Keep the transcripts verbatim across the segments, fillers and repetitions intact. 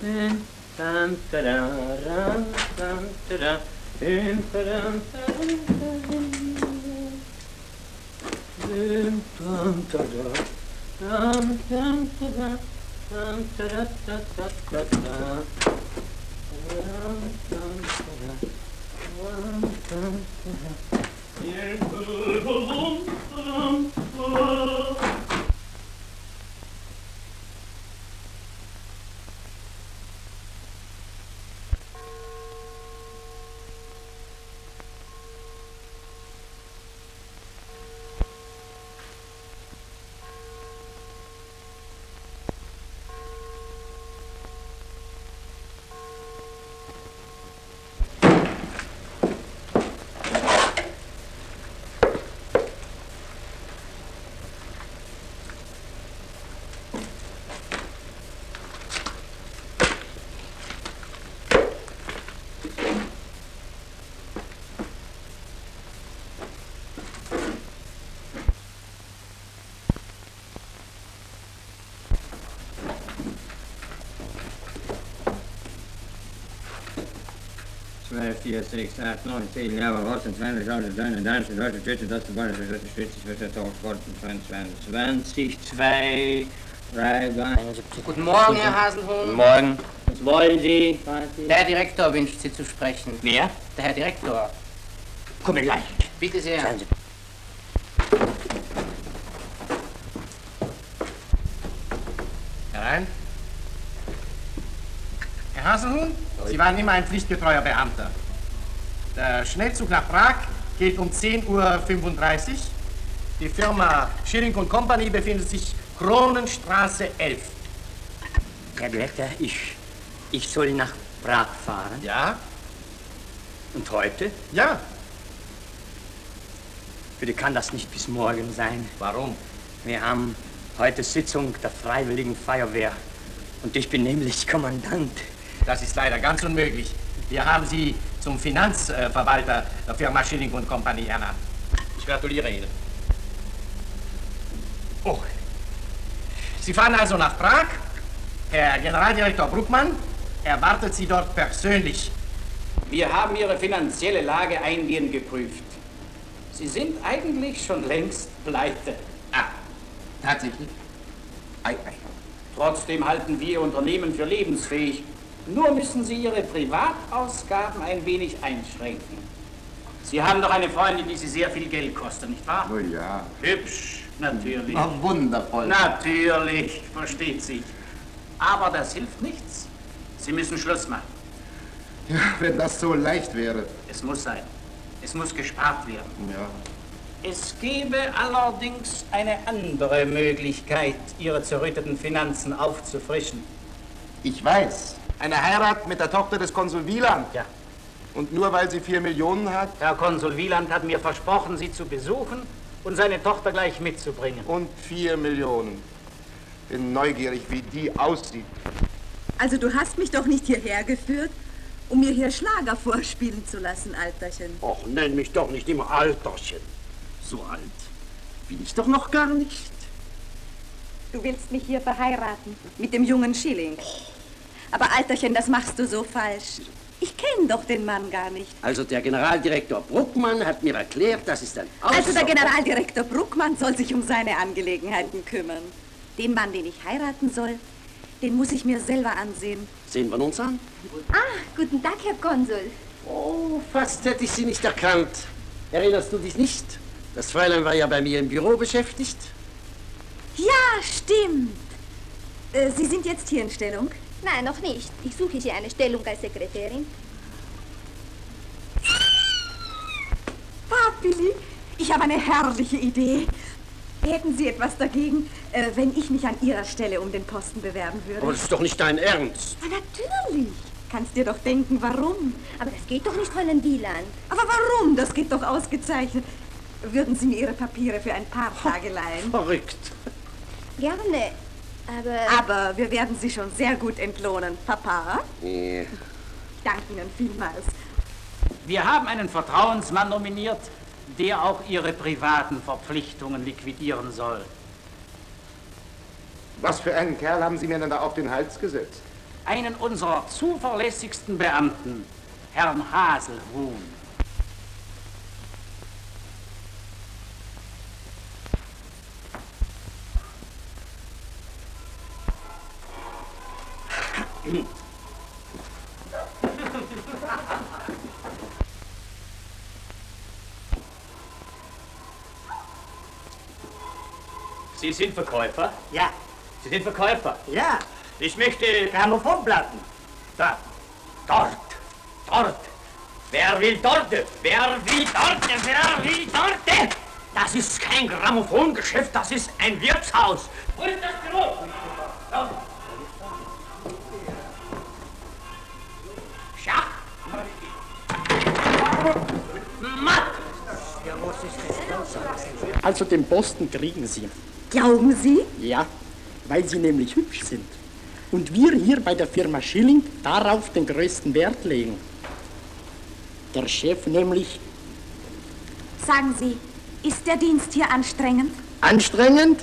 zwölf, vier, sechs, acht, neun, zehn, Jahre, achtundzwanzig, einunddreißig, dreißig, vierzig, das ist vierzig, vierzig, vierzig, zweiundzwanzig, zwei, drei, Guten Morgen, Herr Haselhuhn. Guten Morgen. Was wollen Sie? Der Herr Direktor wünscht Sie zu sprechen. Wer? Der Herr Direktor. Komm gleich. Bitte sehr. Herein. Herr Haselhuhn, Sie waren immer ein pflichtgetreuer Beamter. Der Schnellzug nach Prag geht um zehn Uhr fünfunddreißig. Die Firma Schilling und Company befindet sich Kronenstraße elf. Herr Direktor, ich, ich soll nach Prag fahren. Ja? Und heute? Ja. Bitte kann das nicht bis morgen sein. Warum? Wir haben heute Sitzung der Freiwilligen Feuerwehr. Und ich bin nämlich Kommandant. Das ist leider ganz unmöglich. Wir haben Sie zum Finanzverwalter der Firma Schilling und Company ernannt. Ich gratuliere Ihnen. Oh. Sie fahren also nach Prag. Herr Generaldirektor Bruckmann erwartet Sie dort persönlich. Wir haben Ihre finanzielle Lage eingehend geprüft. Sie sind eigentlich schon längst pleite. Ah, tatsächlich? Ei, ei. Trotzdem halten wir Ihr Unternehmen für lebensfähig. Nur müssen Sie Ihre Privatausgaben ein wenig einschränken. Sie haben doch eine Freundin, die Sie sehr viel Geld kostet, nicht wahr? Oh ja. Hübsch, natürlich. Oh, wundervoll. Natürlich, versteht sich. Aber das hilft nichts. Sie müssen Schluss machen. Ja, wenn das so leicht wäre. Es muss sein. Es muss gespart werden. Ja. Es gäbe allerdings eine andere Möglichkeit, Ihre zerrütteten Finanzen aufzufrischen. Ich weiß. Eine Heirat mit der Tochter des Konsul Wieland. Ja. Und nur weil sie vier Millionen hat? Herr Konsul Wieland hat mir versprochen, Sie zu besuchen und seine Tochter gleich mitzubringen. Und vier Millionen. Bin neugierig, wie die aussieht. Also du hast mich doch nicht hierher geführt, um mir hier Schlager vorspielen zu lassen, Alterchen. Och, nenn mich doch nicht immer Alterchen. So alt bin ich doch noch gar nicht. Du willst mich hier verheiraten mit dem jungen Schilling. Aber Alterchen, das machst du so falsch. Ich kenne doch den Mann gar nicht. Also der Generaldirektor Bruckmann hat mir erklärt, das ist ein Also der Generaldirektor Bruckmann soll sich um seine Angelegenheiten kümmern. Den Mann, den ich heiraten soll, den muss ich mir selber ansehen. Sehen wir uns an? Ah, guten Tag, Herr Konsul. Oh, fast hätte ich Sie nicht erkannt. Erinnerst du dich nicht? Das Fräulein war ja bei mir im Büro beschäftigt. Ja, stimmt. Äh, Sie sind jetzt hier in Stellung? Nein, noch nicht. Ich suche hier eine Stellung als Sekretärin. Papili, ich habe eine herrliche Idee. Hätten Sie etwas dagegen, äh, wenn ich mich an Ihrer Stelle um den Posten bewerben würde? Aber das ist doch nicht dein Ernst. Aber natürlich. Kannst dir doch denken, warum. Aber das geht doch nicht, Fräulein Wieland. Aber warum? Das geht doch ausgezeichnet. Würden Sie mir Ihre Papiere für ein paar Tage leihen? Verrückt. Gerne, aber... Aber wir werden Sie schon sehr gut entlohnen, Papa. Ja. Ich danke Ihnen vielmals. Wir haben einen Vertrauensmann nominiert, der auch Ihre privaten Verpflichtungen liquidieren soll. Was für einen Kerl haben Sie mir denn da auf den Hals gesetzt? einen unserer zuverlässigsten Beamten, Herrn Haselhuhn. Sie sind Verkäufer? Ja. Sie sind Verkäufer? Ja. Ich möchte... Grammophonplatten. Da. Dort. Dort. Wer will dort? Wer will dort? Wer will dort? Das ist kein Grammophongeschäft, das ist ein Wirtshaus. Wo ist das Büro? Da. Schach. Matt. Also den Posten kriegen Sie. Glauben Sie? Ja, weil Sie nämlich hübsch sind. Und wir hier bei der Firma Schilling darauf den größten Wert legen. Der Chef nämlich... Sagen Sie, ist der Dienst hier anstrengend? Anstrengend?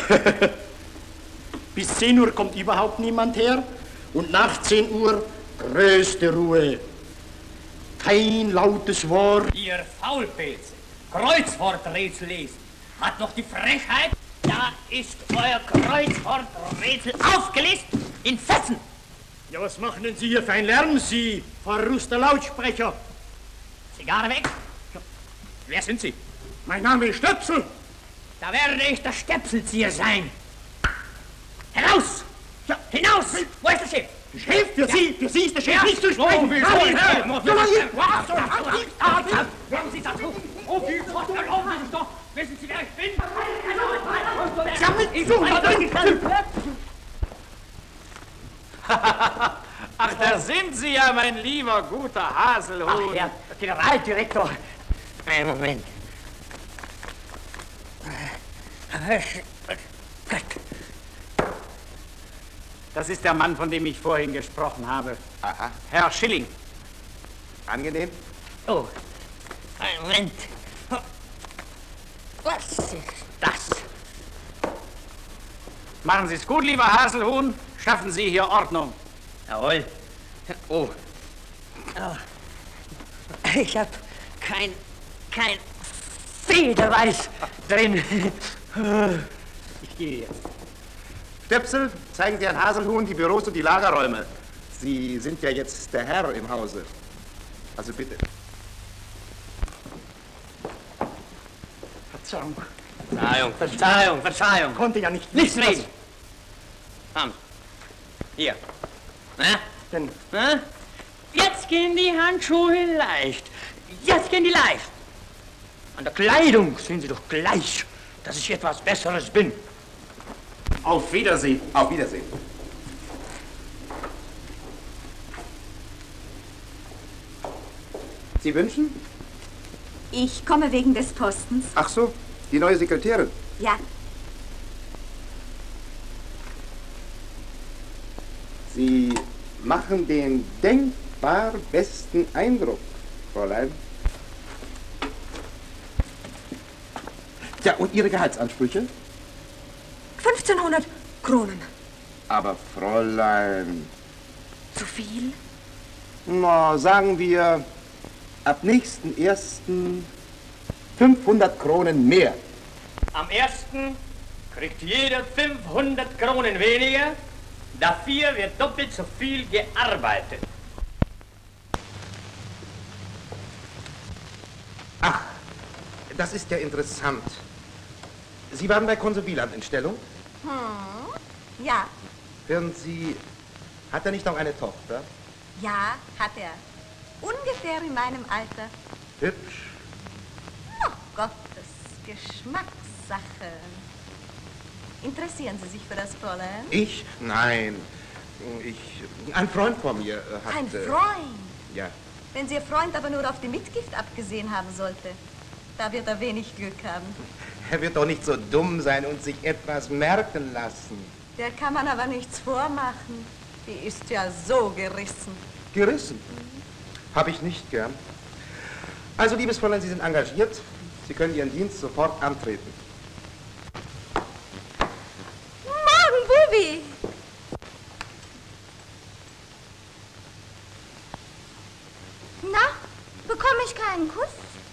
Bis zehn Uhr kommt überhaupt niemand her und nach zehn Uhr größte Ruhe. Kein lautes Wort. Ihr Faulpelze, Kreuzworträtsel lesen, hat noch die Frechheit, da ist euer Kreuzworträtsel aufgelistet in Fetzen. Ja, was machen denn Sie hier für einen Lärm, Sie verruster Lautsprecher? Zigarre weg. Wer sind Sie? Mein Name ist Stöpsel. Da werde ich der Stöpselzieher sein. Heraus! Ja. Hinaus! Wo ist der Chef? Der Chef? Für Ja. Sie, für Sie ist der Chef Ja. nicht zu sprechen. Oh, wie Komm soll her. ich- Ja, hier. Hören Sie dazu! Oh, viel Gott, erlauben Sie sich doch! Wissen Sie, wer ich bin? Ach, da sind Sie ja, mein lieber, guter Haselhuhn. Ach, Herr Generaldirektor. Einen Moment. Gott. Das ist der Mann, von dem ich vorhin gesprochen habe. Aha. Herr Schilling. Angenehm? Oh, einen Moment. Was ist das? Machen Sie es gut, lieber Haselhuhn. Schaffen Sie hier Ordnung. Jawohl. Oh. Oh. Ich hab kein, kein Federweiß drin. Ich gehe jetzt. Stöpsel, zeigen Sie Herrn Haselhuhn die Büros und die Lagerräume. Sie sind ja jetzt der Herr im Hause. Also bitte. Verzeihung. Verzeihung, Verzeihung, Verzeihung. Konnte ja nicht Nichts wissen, reden. Komm. Hier. Na? Denn Na? Jetzt gehen die Handschuhe leicht. Jetzt gehen die leicht. An der Kleidung sehen Sie doch gleich, dass ich etwas Besseres bin. Auf Wiedersehen. Auf Wiedersehen. Sie wünschen? Ich komme wegen des Postens. Ach so, die neue Sekretärin. Ja, Sie machen den denkbar besten Eindruck, Fräulein. Ja, und Ihre Gehaltsansprüche? fünfzehnhundert Kronen. Aber Fräulein, Zu viel? na, sagen wir, ab nächsten ersten fünfhundert Kronen mehr. Am ersten kriegt jeder fünfhundert Kronen weniger. Dafür wird doppelt so viel gearbeitet. Ach, das ist ja interessant. Sie waren bei Konsul Wieland in Stellung? Hm. Ja, Hören Sie, hat er nicht auch eine Tochter? ja, hat er. Ungefähr in meinem Alter. Hübsch. Oh Gottes Geschmackssache. Interessieren Sie sich für das Fräulein? Ich? Nein. Ich, ein Freund von mir äh, hat... Ein äh, Freund. Ja. Wenn Sie Ihr Freund aber nur auf die Mitgift abgesehen haben sollte, da wird er wenig Glück haben. Er wird doch nicht so dumm sein und sich etwas merken lassen. Der kann man aber nichts vormachen. Die ist ja so gerissen. Gerissen? Habe ich nicht gern. Also, liebes Fräulein, Sie sind engagiert. Sie können Ihren Dienst sofort antreten. Morgen, Bubi! einen Kuss?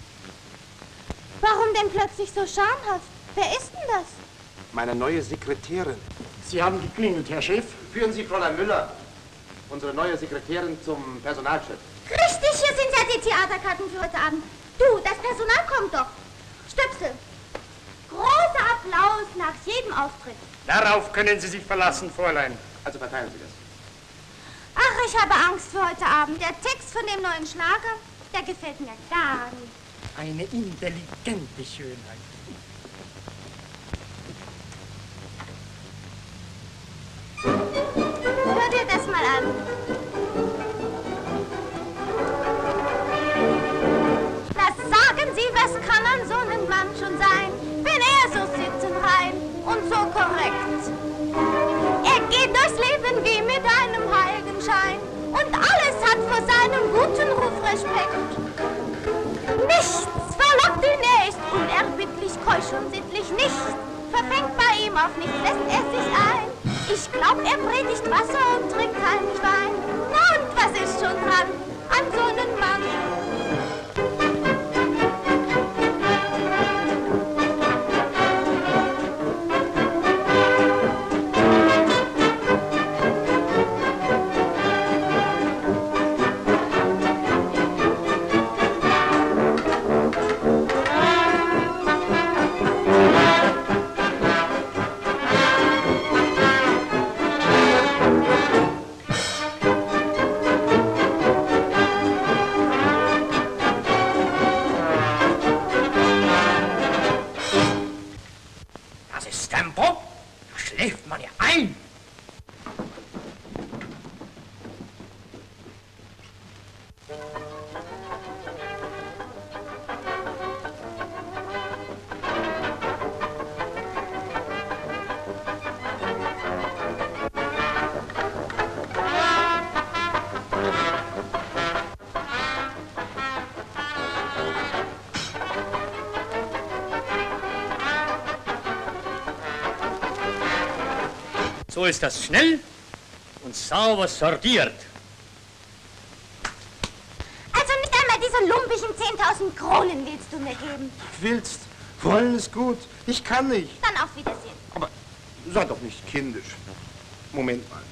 Warum denn plötzlich so schamhaft? Wer ist denn das? Meine neue Sekretärin. Sie haben geklingelt, Herr Chef. Führen Sie Fräulein Müller, unsere neue Sekretärin, zum Personalchef. Richtig, hier sind ja die Theaterkarten für heute Abend. Du, das Personal kommt doch. Stöpsel. Großer Applaus nach jedem Auftritt. Darauf können Sie sich verlassen, Fräulein. Also verteilen Sie das. Ach, ich habe Angst für heute Abend. Der Text von dem neuen Schlager, der gefällt mir gar nicht. Eine intelligente Schönheit. Hör dir das mal an. Was sagen Sie, was kann an so einem Mann schon sein, wenn er so sittenrein und so korrekt? Er geht durchs Leben wie mit einem Heiligenschein und alles hat vor seinem guten Ruf Respekt. Nichts verlockt ihn, er ist unerbittlich, keusch und sittlich, nichts verfängt bei ihm auf nichts, lässt er sich ein. Ich glaub, er predigt Wasser und trinkt heimlich Wein. Na und was ist schon dran an so einem Mann? So ist das schnell und sauber sortiert. Also nicht einmal diese lumpischen zehntausend Kronen willst du mir geben. Willst? Wollen ist gut. Ich kann nicht. Dann auf Wiedersehen. Aber sei doch nicht kindisch. Moment mal.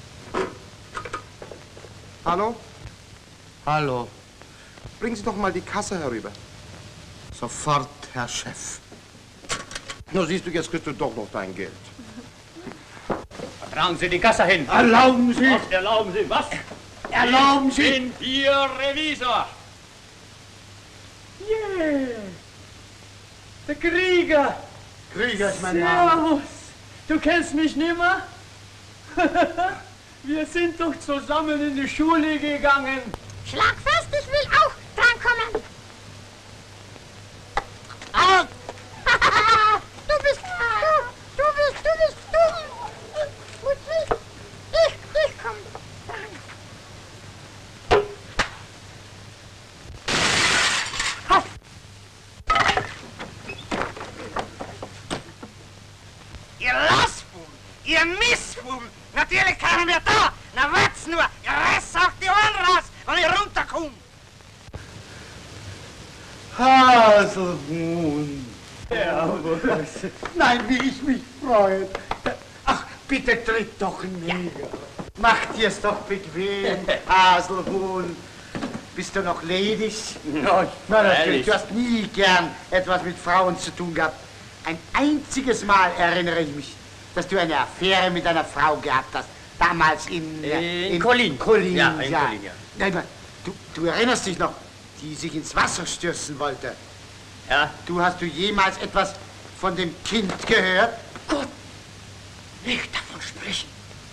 Hallo? Hallo. Bringen Sie doch mal die Kasse herüber. Sofort, Herr Chef. Na siehst du, jetzt kriegst du doch noch dein Geld. Tragen Sie die Kasse hin. Erlauben Sie! Was erlauben Sie? Was? Erlauben Sie! Ich bin Ihr Revisor. Yeah. Der Krieger. Krieger ist mein Name. Servus. Du kennst mich nimmer? Wir sind doch zusammen in die Schule gegangen. Schlag fest, ich will auch drankommen. Au! Du bist dumm. Du bist, du bist dumm. Ich, ich komm dran. Hopp. Ihr Lassbuben, ihr Missbuben, natürlich keiner mehr da. Na wart's nur, ihr reißt auch die Ohren raus, wenn ihr runterkommt. Haselhuhn. Servus. Nein, wie ich mich freue. Ach, bitte tritt doch näher. Mach dir's doch bequem, Haselhuhn. Bist du noch ledig? No, Na, natürlich. Du hast nie gern etwas mit Frauen zu tun gehabt. Ein einziges Mal erinnere ich mich, dass du eine Affäre mit einer Frau gehabt hast. Damals in... In, in Kolin. Kolin, ja. In ja. Kolin, ja. Nein, aber du, du erinnerst dich noch, die sich ins Wasser stürzen wollte. Ja. Du, hast du jemals etwas von dem Kind gehört? Gott, nicht davon sprechen.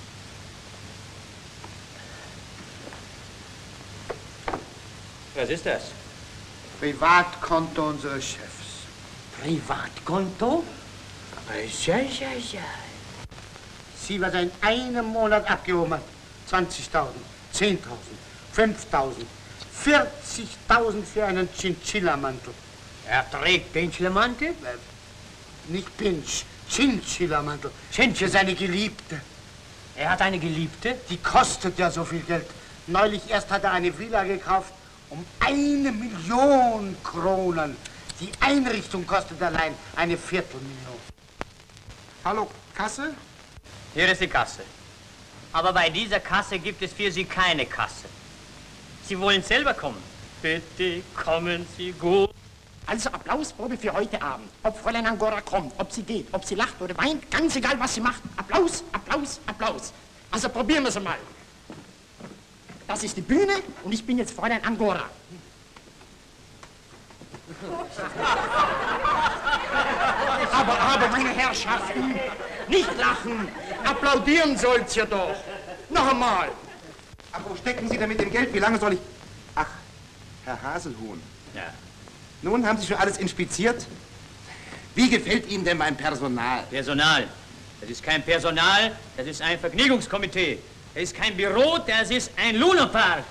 Was ist das? Privatkonto unseres Chefs. Privatkonto? Ja, ja, ja. Sie, was er in einem Monat abgehoben hat. zwanzigtausend, zehntausend, fünftausend, vierzigtausend für einen Chinchilla-Mantel. Er trägt Pinchlemantel? Äh, nicht Pinch, Chinchilla-Mantel. Für seine Geliebte. Er hat eine Geliebte? Die kostet ja so viel Geld. Neulich erst hat er eine Villa gekauft Um eine Million Kronen. Die Einrichtung kostet allein eine Viertelmillion. Hallo, Kasse? Hier ist die Kasse. Aber bei dieser Kasse gibt es für Sie keine Kasse. Sie wollen selber kommen. Bitte kommen Sie gut. Also Applausprobe für heute Abend. Ob Fräulein Angora kommt, ob sie geht, ob sie lacht oder weint, ganz egal, was sie macht. Applaus, Applaus, Applaus. Also probieren wir es mal. Das ist die Bühne und ich bin jetzt Fräulein Angora. Aber, aber, meine Herrschaften, nicht lachen. Applaudieren sollt's ja doch. Noch einmal. Ach, wo stecken Sie denn mit dem Geld? Wie lange soll ich... Ach, Herr Haselhuhn. Ja. Nun, haben Sie schon alles inspiziert? Wie gefällt Ihnen denn mein Personal? Personal. Das ist kein Personal, das ist ein Vergnügungskomitee. Das ist kein Büro, das ist ein Lunapark.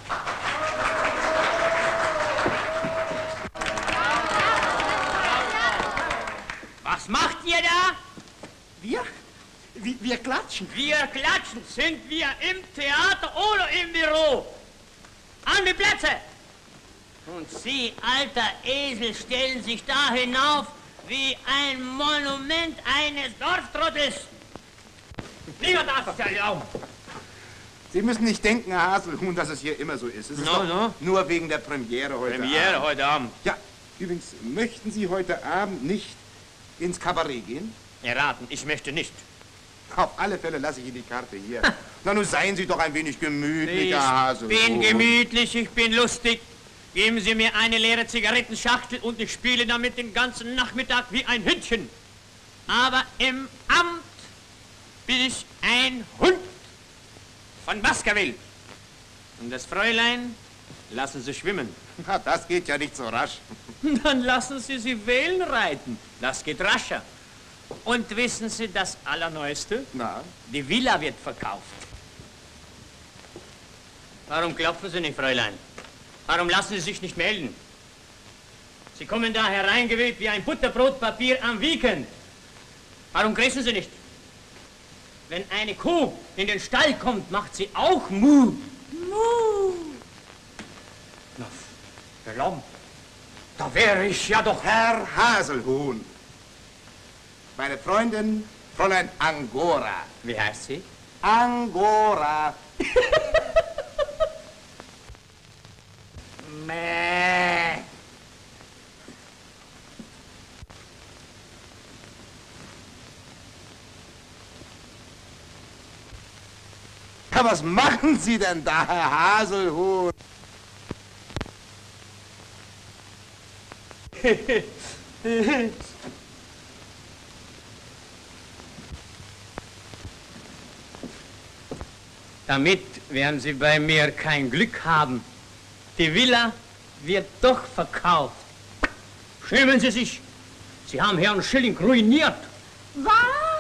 Was macht ihr da? Wir? Wir, wir klatschen. Wir klatschen. Sind wir im Theater oder im Büro? An die Plätze! Und Sie, alter Esel, stellen sich da hinauf wie ein Monument eines Dorftrottels. Niemand darf es erlauben. Sie müssen nicht denken, Herr Haselhuhn, dass es hier immer so ist. Es ist No, doch no. nur wegen der Premiere heute Premiere Abend. heute Abend. Ja, übrigens, möchten Sie heute Abend nicht ins Kabarett gehen? Erraten, ich möchte nicht. Auf alle Fälle lasse ich Ihnen die Karte hier. Na, nun seien Sie doch ein wenig gemütlicher, Ich Haselhuhn. bin gemütlich, ich bin lustig. Geben Sie mir eine leere Zigarettenschachtel und ich spiele damit den ganzen Nachmittag wie ein Hündchen. Aber im Amt bin ich ein Hund von Baskerville. Und das Fräulein lassen Sie schwimmen. Na, das geht ja nicht so rasch. Dann lassen Sie sie wählen reiten. Das geht rascher. Und wissen Sie das Allerneueste? Na? Die Villa wird verkauft. Warum klopfen Sie nicht, Fräulein? Warum lassen Sie sich nicht melden? Sie kommen da hereingeweht wie ein Butterbrotpapier am Weekend. Warum grüßen Sie nicht? Wenn eine Kuh in den Stall kommt, macht sie auch Mu. Mu. Na, verlombt. Da wäre ich ja doch... Herr Haselhuhn. Meine Freundin, Fräulein Angora. Wie heißt sie? Angora. Mäh. Ja, was machen Sie denn da, Herr Haselhuhn? Damit werden Sie bei mir kein Glück haben. Die Villa wird doch verkauft. Schämen Sie sich. Sie haben Herrn Schilling ruiniert. Was?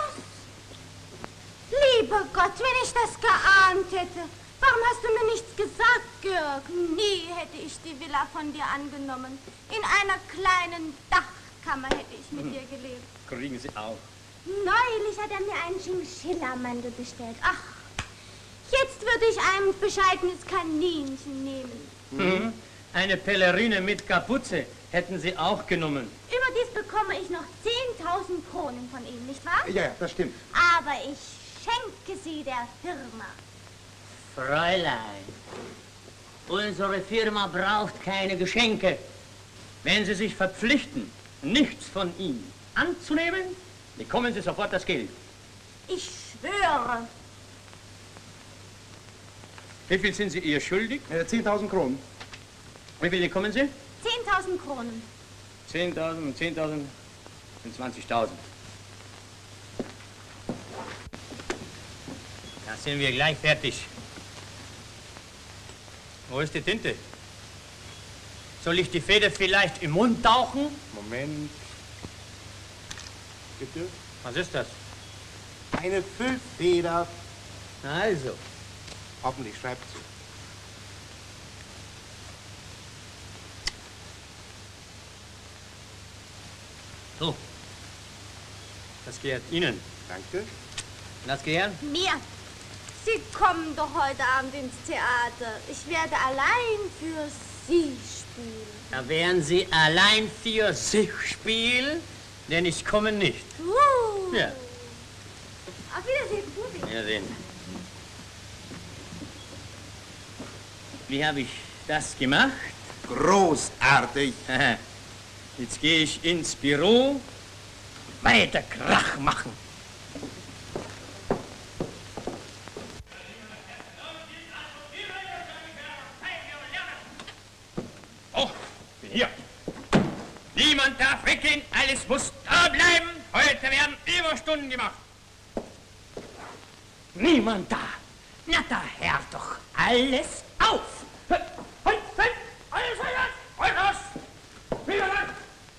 Lieber Gott, wenn ich das geahnt hätte. Warum hast du mir nichts gesagt, Georg? Nie hätte ich die Villa von dir angenommen. In einer kleinen Dachkammer hätte ich mit dir gelebt. Kriegen Sie auch. Neulich hat er mir einen Chinchilla-Mandel bestellt. Ach, jetzt würde ich ein bescheidenes Kaninchen nehmen. Mhm. Eine Pellerine mit Kapuze hätten Sie auch genommen. Überdies bekomme ich noch zehntausend Kronen von ihm, nicht wahr? Ja, ja, das stimmt. Aber ich schenke sie der Firma. Fräulein, unsere Firma braucht keine Geschenke. Wenn Sie sich verpflichten, nichts von ihm anzunehmen, bekommen Sie sofort das Geld. Ich schwöre. Wie viel sind Sie ihr schuldig? Äh, zehntausend Kronen. Wie viel bekommen Sie? zehntausend Kronen. zehntausend und zehntausend und zwanzigtausend. Da sind wir gleich fertig. Wo ist die Tinte? Soll ich die Feder vielleicht im Mund tauchen? Moment. Bitte? Was ist das? Eine Füllfeder. Also. Hoffentlich schreibt sie. So. Das gehört Ihnen. Danke. Das gehört? Mir. Sie kommen doch heute Abend ins Theater. Ich werde allein für Sie spielen. Da werden Sie allein für sich spielen, denn ich komme nicht. Uh. Ja. Auf Wiedersehen, Bubi. Wiedersehen. Wie habe ich das gemacht? Großartig. Jetzt gehe ich ins Büro, weiter Krach machen. Oh, bin hier. Niemand darf weggehen, alles muss da bleiben. Heute werden Überstunden gemacht. Niemand da. Na, da hört doch alles auf. Halt, halt, alles, halt, halt, halt,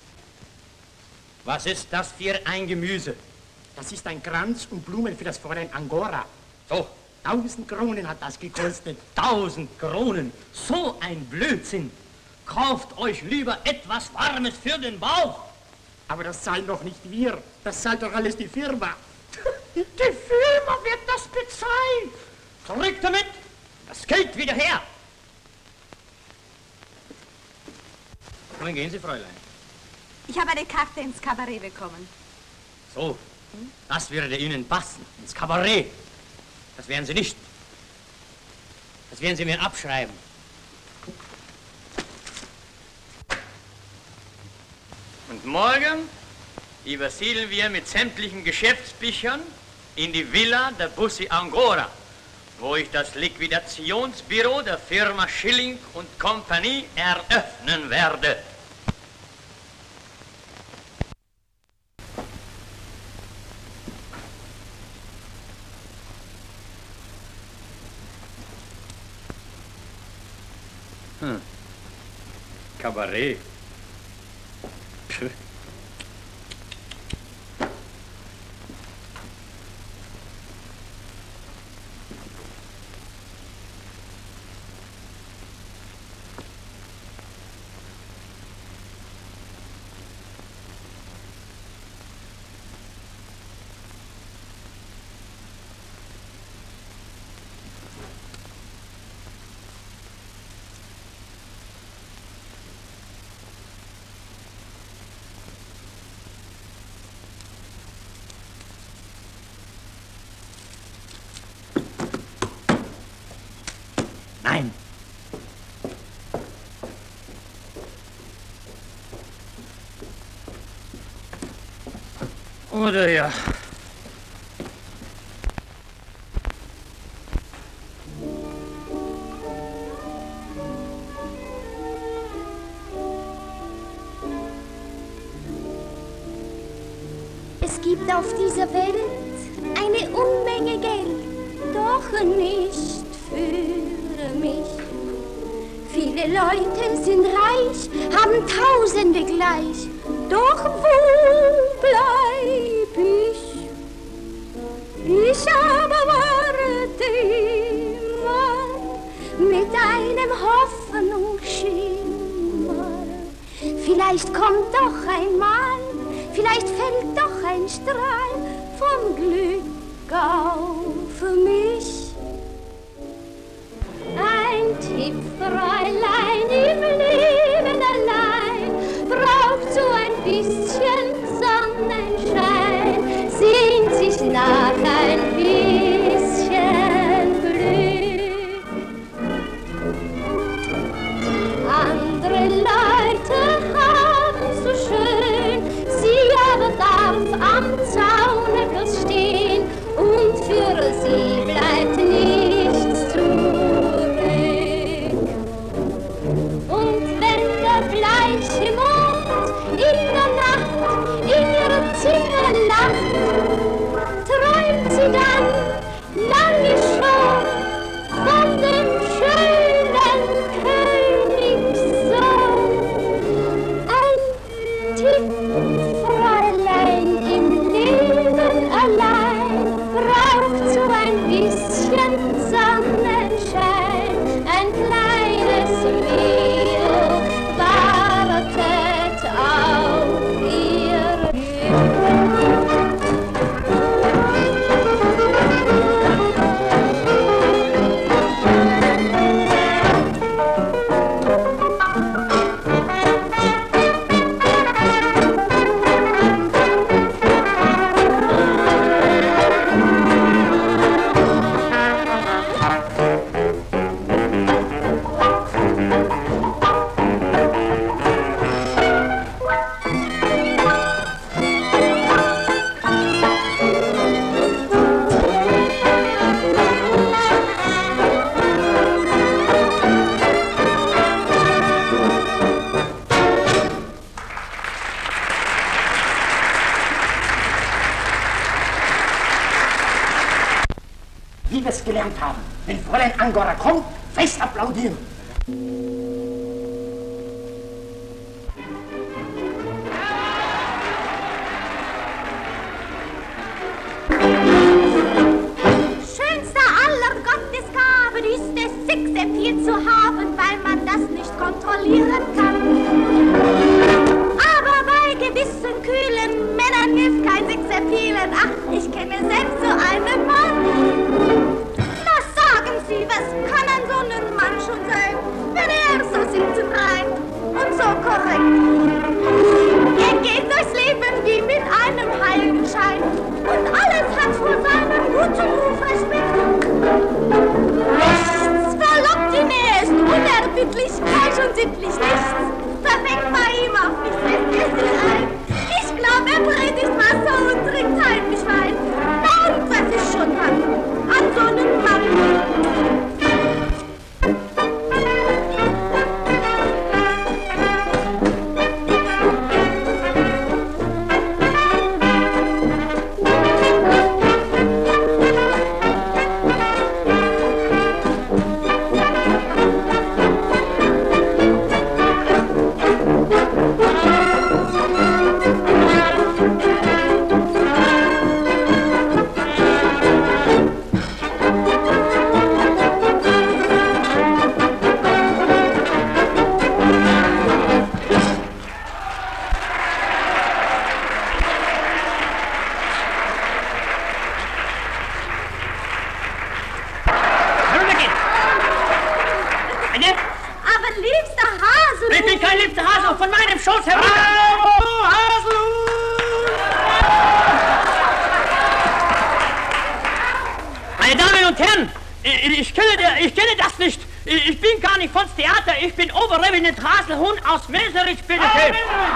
was ist das für ein Gemüse? Das ist ein Kranz und Blumen für das Fräulein Angora. So. Tausend Kronen hat das gekostet. Tausend Kronen? So ein Blödsinn. Kauft euch lieber etwas Warmes für den Bauch. Aber das zahlen doch nicht wir. Das zahlt doch alles die Firma. Die Firma wird das bezahlen. Zurück damit. Das Geld wieder her. Wohin gehen Sie, Fräulein? Ich habe eine Karte ins Kabarett bekommen. So, das würde Ihnen passen, ins Kabarett. Das werden Sie nicht. Das werden Sie mir abschreiben. Und morgen übersiedeln wir mit sämtlichen Geschäftsbüchern in die Villa der Bussi Angora, wo ich das Liquidationsbüro der Firma Schilling und Company eröffnen werde. Hm. Kabarett. Pff. Nein. Oder ja. Es gibt auf dieser Welt eine Unmenge Geld, doch nicht für mich. Viele Leute sind reich, haben Tausende gleich, doch wo bleib ich? Ich aber warte immer mit einem Hoffnungsschimmer. Vielleicht kommt doch einmal, vielleicht fällt doch ein Strahl vom Glück auf mich. Ein Tipp, Fräulein, im Leben allein braucht so ein bisschen Sonnenschein, sehnt sich nach ein bisschen Glück. Andere Leute haben so schön, sie aber darf am Zaune bloß stehen und für sie bleibt nichts zurück. Bleiche Mond in der Nacht, in ihrem Zimmer lacht, träumt sie dann lange schon von dem schönen Königssohn. Ein Tipp, Fräulein, im Leben allein braucht so ein bisschen Sonnenschein, ein kleines Mädchen wartet auf ihr Glück. alles gelernt haben. Wenn Fräulein Angora kommt, fest applaudieren. Schönster aller Gottesgaben ist es, Sexappeal zu haben, weil man das nicht kontrollieren kann. Aber bei gewissen kühlen Männern hilft kein Sexappealen. Ach, ich kenne selbst so einen Mann. Na, sagen Sie, was kann ein so ein Mann schon sein, wenn er so sitzenrein und so korrekt? Er geht durchs Leben wie mit einem Heiligenschein und alles hat vor seinem guten Ruf Respekt. Nichts verlockt ihn, er ist unerbittlich, falsch und sittlich nichts. Verfängt bei ihm auf nichts, lässt er sich ein. Ich glaub, er predigt Wasser und trinkt heimlich Wein. Na und was ist schon dran an so einem Mann? Ich bin Oberrevenant Haselhuhn aus Meserich, bitte schön.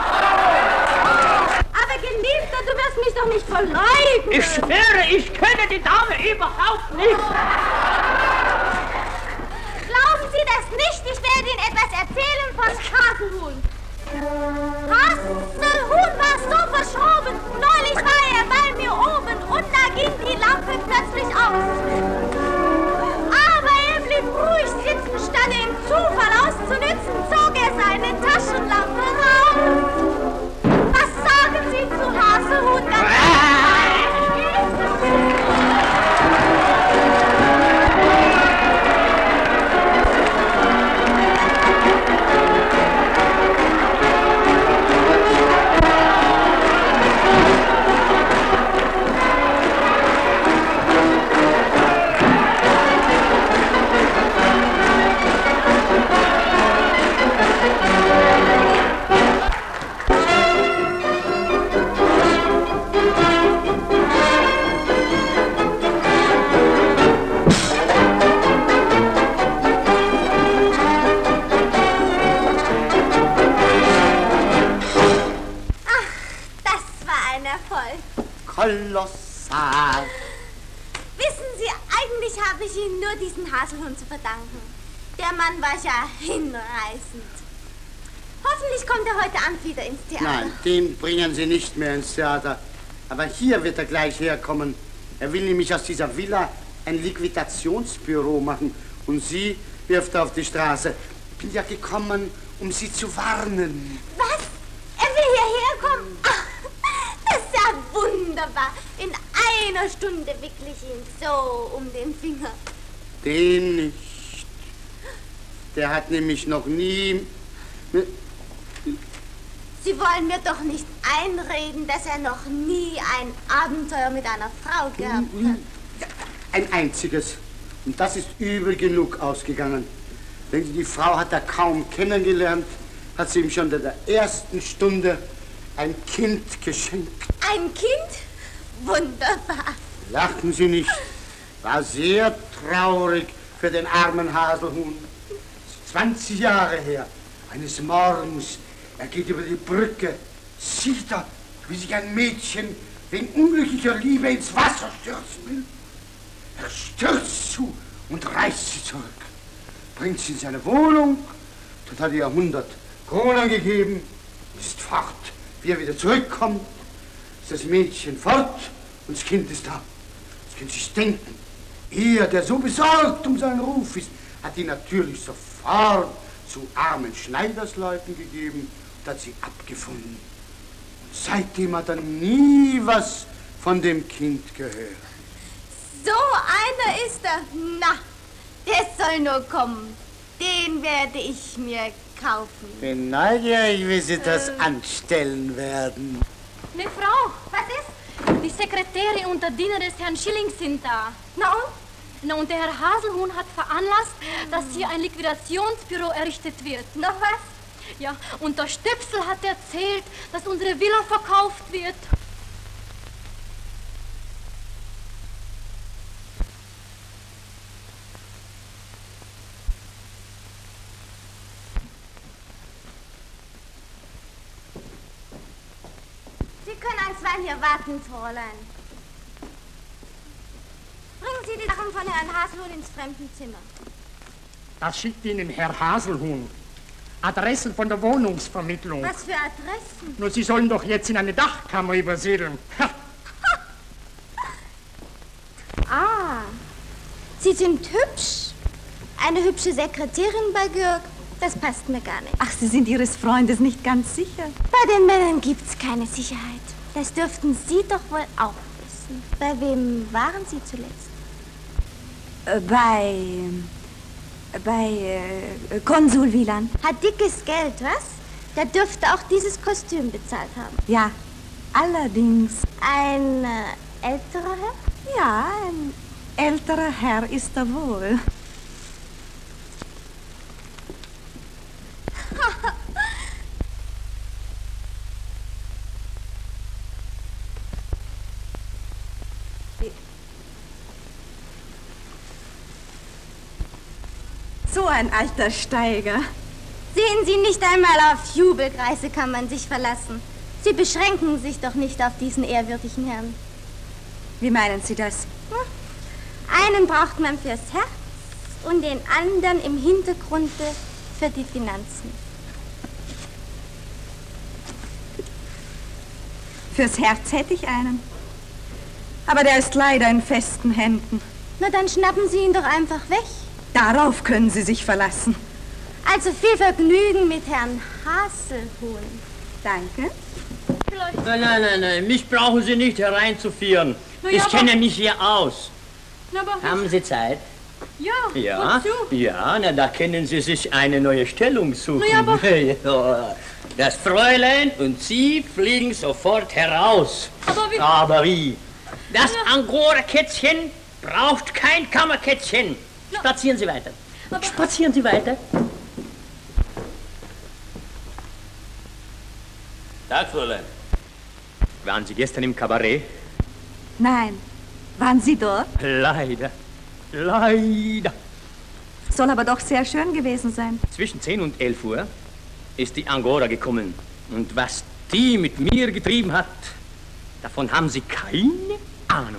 Aber Geliebter, du wirst mich doch nicht verleugnen. Ich schwöre, ich kenne die Dame überhaupt nicht. Glauben Sie das nicht? Ich werde Ihnen etwas erzählen von Haselhuhn. Haselhuhn war so verschroben. Neulich war er bei mir oben und da ging die Lampe plötzlich aus. Ruhig sitzen, statt den Zufall auszunützen, zog er seine Taschenlampe raus. Was sagen Sie zu Haselhuhn? Kolossal. Wissen Sie, eigentlich habe ich Ihnen nur diesen Haselhund zu verdanken. Der Mann war ja hinreißend. Hoffentlich kommt er heute Abend wieder ins Theater. Nein, den bringen Sie nicht mehr ins Theater. Aber hier wird er gleich herkommen. Er will nämlich aus dieser Villa ein Liquidationsbüro machen. Und Sie wirft er auf die Straße. Ich bin ja gekommen, um Sie zu warnen. Was? Er will hierher kommen? Ach, das ist ja wunderbar. In einer Stunde wickle ich ihn so um den Finger. Den nicht. Der hat nämlich noch nie... Sie wollen mir doch nicht einreden, dass er noch nie ein Abenteuer mit einer Frau gehabt hat. Ein einziges. Und das ist übel genug ausgegangen. Denn die Frau hat er kaum kennengelernt, hat sie ihm schon in der ersten Stunde ein Kind geschenkt. Ein Kind? Wunderbar. Lachen Sie nicht. War sehr traurig für den armen Haselhuhn. zwanzig Jahre her, eines Morgens, er geht über die Brücke, sieht er, wie sich ein Mädchen wegen unglücklicher Liebe ins Wasser stürzen will. Er stürzt zu und reißt sie zurück, bringt sie in seine Wohnung, dort hat er ihr hundert Kronen gegeben, ist fort. Wie er wieder zurückkommt, ist das Mädchen fort und das Kind ist da. Das können Sie sich denken. Er, der so besorgt um seinen Ruf ist, hat ihn natürlich sofort zu armen Schneidersleuten gegeben und hat sie abgefunden. Und seitdem hat er nie was von dem Kind gehört. So einer ist er. Na, der soll nur kommen. Den werde ich mir kaufen. Bin neugierig, wie Sie das äh. anstellen werden. Ne, Frau, was ist? Die Sekretärin und der Diener des Herrn Schilling sind da. Na und? Na, und der Herr Haselhuhn hat veranlasst, dass hier ein Liquidationsbüro errichtet wird. Noch was? Ja, und der Stöpsel hat erzählt, dass unsere Villa verkauft wird. Sie können einstweilen hier warten, Fräulein. Bringen Sie die Sachen von Herrn Haselhuhn ins Fremdenzimmer. Das schickt Ihnen Herr Haselhuhn. Adressen von der Wohnungsvermittlung. Was für Adressen? Nur Sie sollen doch jetzt in eine Dachkammer übersiedeln. Ha. Ah, Sie sind hübsch. Eine hübsche Sekretärin bei Georg. Das passt mir gar nicht. Ach, Sie sind Ihres Freundes nicht ganz sicher. Bei den Männern gibt's keine Sicherheit. Das dürften Sie doch wohl auch wissen. Bei wem waren Sie zuletzt? Äh, bei... bei äh, Konsul Wieland. Hat dickes Geld, was? Der dürfte auch dieses Kostüm bezahlt haben. Ja, allerdings. Ein äh, älterer Herr? Ja, ein älterer Herr ist er wohl. So ein alter Steiger. Sehen Sie, nicht einmal auf Jubelkreise kann man sich verlassen. Sie beschränken sich doch nicht auf diesen ehrwürdigen Herrn. Wie meinen Sie das? Hm? Einen braucht man fürs Herz und den anderen im Hintergrunde für die Finanzen. Fürs Herz hätte ich einen. Aber der ist leider in festen Händen. Na, dann schnappen Sie ihn doch einfach weg. Darauf können Sie sich verlassen. Also viel Vergnügen mit Herrn Haselhuhn. Danke. Nein, nein, nein, nein, mich brauchen Sie nicht hereinzuführen. Na Ich ja, kenne aber- mich hier aus. Na, aber Haben Sie Zeit? Ja, Ja, wozu? ja, na, da können Sie sich eine neue Stellung suchen. Na ja, aber- Ja, das Fräulein und Sie fliegen sofort heraus. Aber wie- Aber wie? Das Angora-Kätzchen braucht kein Kammerkätzchen. Spazieren Sie weiter. Spazieren Sie weiter. Tag, Fräulein. Waren Sie gestern im Kabarett? Nein. Waren Sie dort? Leider. Leider. Soll aber doch sehr schön gewesen sein. Zwischen zehn und elf Uhr ist die Angora gekommen. Und was die mit mir getrieben hat, davon haben Sie keine Ahnung.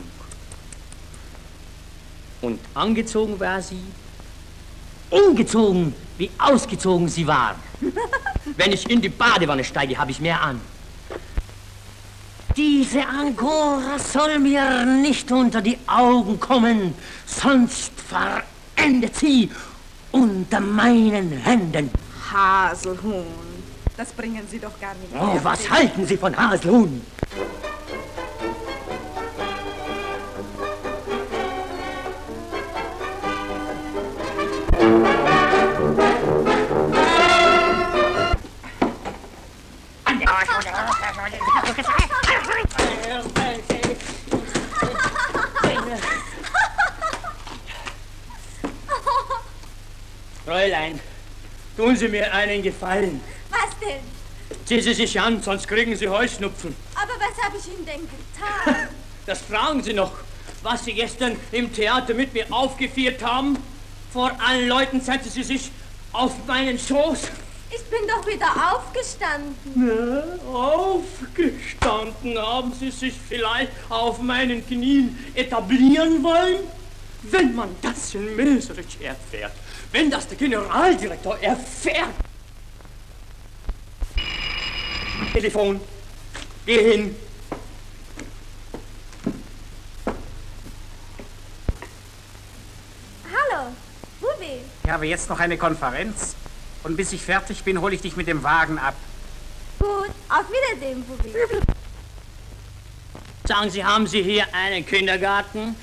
Und angezogen war sie, ungezogen, wie ausgezogen sie war. Wenn ich in die Badewanne steige, habe ich mehr an. Diese Angora soll mir nicht unter die Augen kommen, sonst verendet sie unter meinen Händen. Haselhuhn. Das bringen Sie doch gar nicht. Oh, was halten Sie von Haselhuhn? Fräulein, tun Sie mir einen Gefallen. Was denn? Ziehen Sie sich an, sonst kriegen Sie Heuschnupfen. Aber was habe ich Ihnen denn getan? Das fragen Sie noch, was Sie gestern im Theater mit mir aufgeführt haben. Vor allen Leuten setzen Sie sich auf meinen Schoß. Ich bin doch wieder aufgestanden. Na, aufgestanden. Haben Sie sich vielleicht auf meinen Knien etablieren wollen? Wenn man das in Milserich erfährt, wenn das der Generaldirektor erfährt. Telefon, geh hin. gehen. Ich habe jetzt noch eine Konferenz und bis ich fertig bin, hole ich dich mit dem Wagen ab. Gut, auf Wiedersehen, Bubi. Sagen Sie, haben Sie hier einen Kindergarten?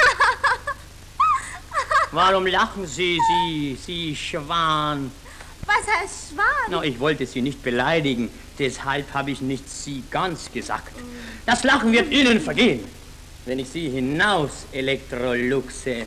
Warum lachen Sie, Sie, Sie Schwan? Was heißt Schwan? No, ich wollte Sie nicht beleidigen, deshalb habe ich nicht Sie ganz gesagt. Das Lachen wird Ihnen vergehen, wenn ich Sie hinaus elektroluxe.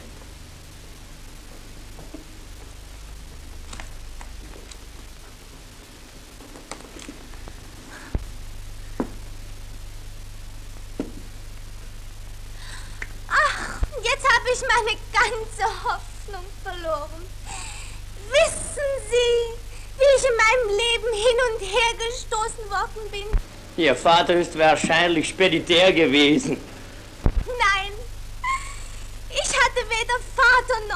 Ach, jetzt habe ich meine ganze Hoffnung verloren. Wissen Sie, wie ich in meinem Leben hin und her gestoßen worden bin? Ihr Vater ist wahrscheinlich Speditär gewesen. Nein, ich hatte weder Vater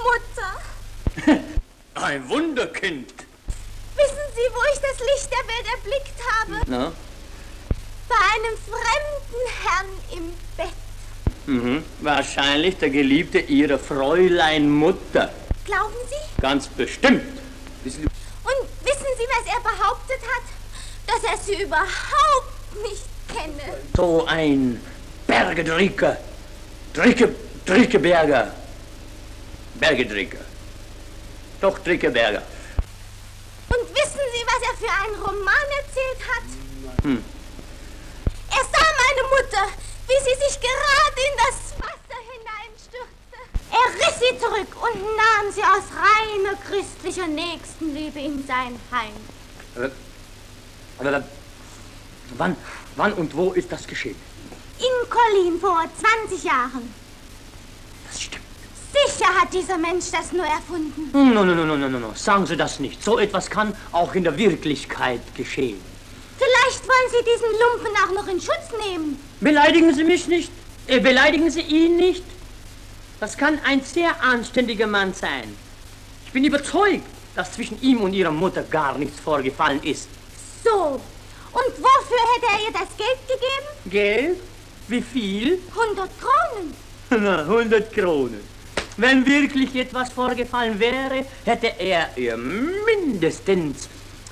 noch Mutter. Ein Wunderkind. Wissen Sie, wo ich das Licht der Welt erblickt habe? Na? Bei einem fremden Herrn im Bett. Mhm. Wahrscheinlich der Geliebte Ihrer Fräulein Mutter. Glauben Sie? Ganz bestimmt. Und wissen Sie, was er behauptet hat? Dass er sie überhaupt nicht kenne. So ein Bergedricker. Dricke, Drickeberger. Bergedricker. Doch Drickeberger. Und wissen Sie, was er für einen Roman erzählt hat? Hm. Er sah meine Mutter, wie sie sich gerade in das Wasser hineinstürzte. Er riss sie zurück und nahm sie aus reiner christlicher Nächstenliebe in sein Heim. Aber, aber, wann, wann und wo ist das geschehen? In Colin vor zwanzig Jahren. Das stimmt. Sicher hat dieser Mensch das nur erfunden. No, no, no, no, no, no, no. Sagen Sie das nicht. So etwas kann auch in der Wirklichkeit geschehen. Vielleicht wollen Sie diesen Lumpen auch noch in Schutz nehmen. Beleidigen Sie mich nicht. Äh, beleidigen Sie ihn nicht. Das kann ein sehr anständiger Mann sein. Ich bin überzeugt, dass zwischen ihm und Ihrer Mutter gar nichts vorgefallen ist. So. Und wofür hätte er ihr das Geld gegeben? Geld? Wie viel? hundert Kronen. Na, hundert Kronen. Wenn wirklich etwas vorgefallen wäre, hätte er ihr mindestens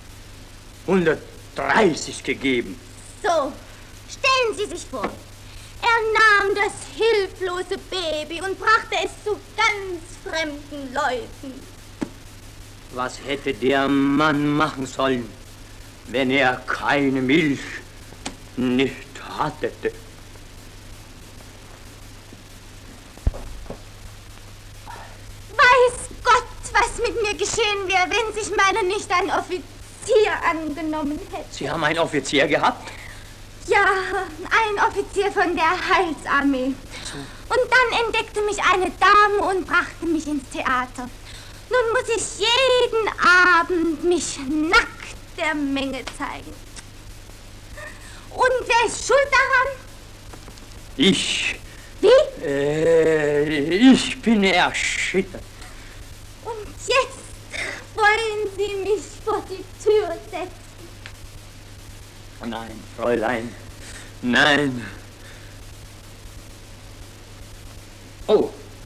hundertdreißig gegeben. So, stellen Sie sich vor, er nahm das hilflose Baby und brachte es zu ganz fremden Leuten. Was hätte der Mann machen sollen, wenn er keine Milch nicht hatte? Weiß Gott, was mit mir geschehen wäre, wenn sich meiner nicht ein Offizier angenommen hätte. Sie haben einen Offizier gehabt? Ja, ein Offizier von der Heilsarmee. Und dann entdeckte mich eine Dame und brachte mich ins Theater. Nun muss ich jeden Abend mich nackt der Menge zeigen. Und wer ist schuld daran? Ich. Wie? Äh, ich bin erschüttert. Und jetzt wollen Sie mich vor die Tür setzen. Nein, Fräulein, nein. Oh,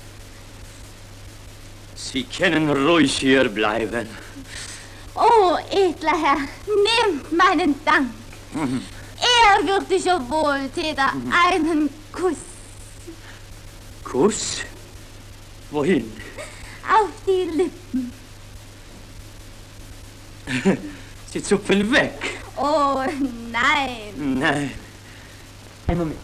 Sie können ruhig hier bleiben. Oh, edler Herr, nehmt meinen Dank. Mhm. Ehrwürdiger Wohltäter, einen Kuss. Kuss? Wohin? Auf die Lippen. Sie zupfen weg. Oh, nein. Nein. Ein Moment.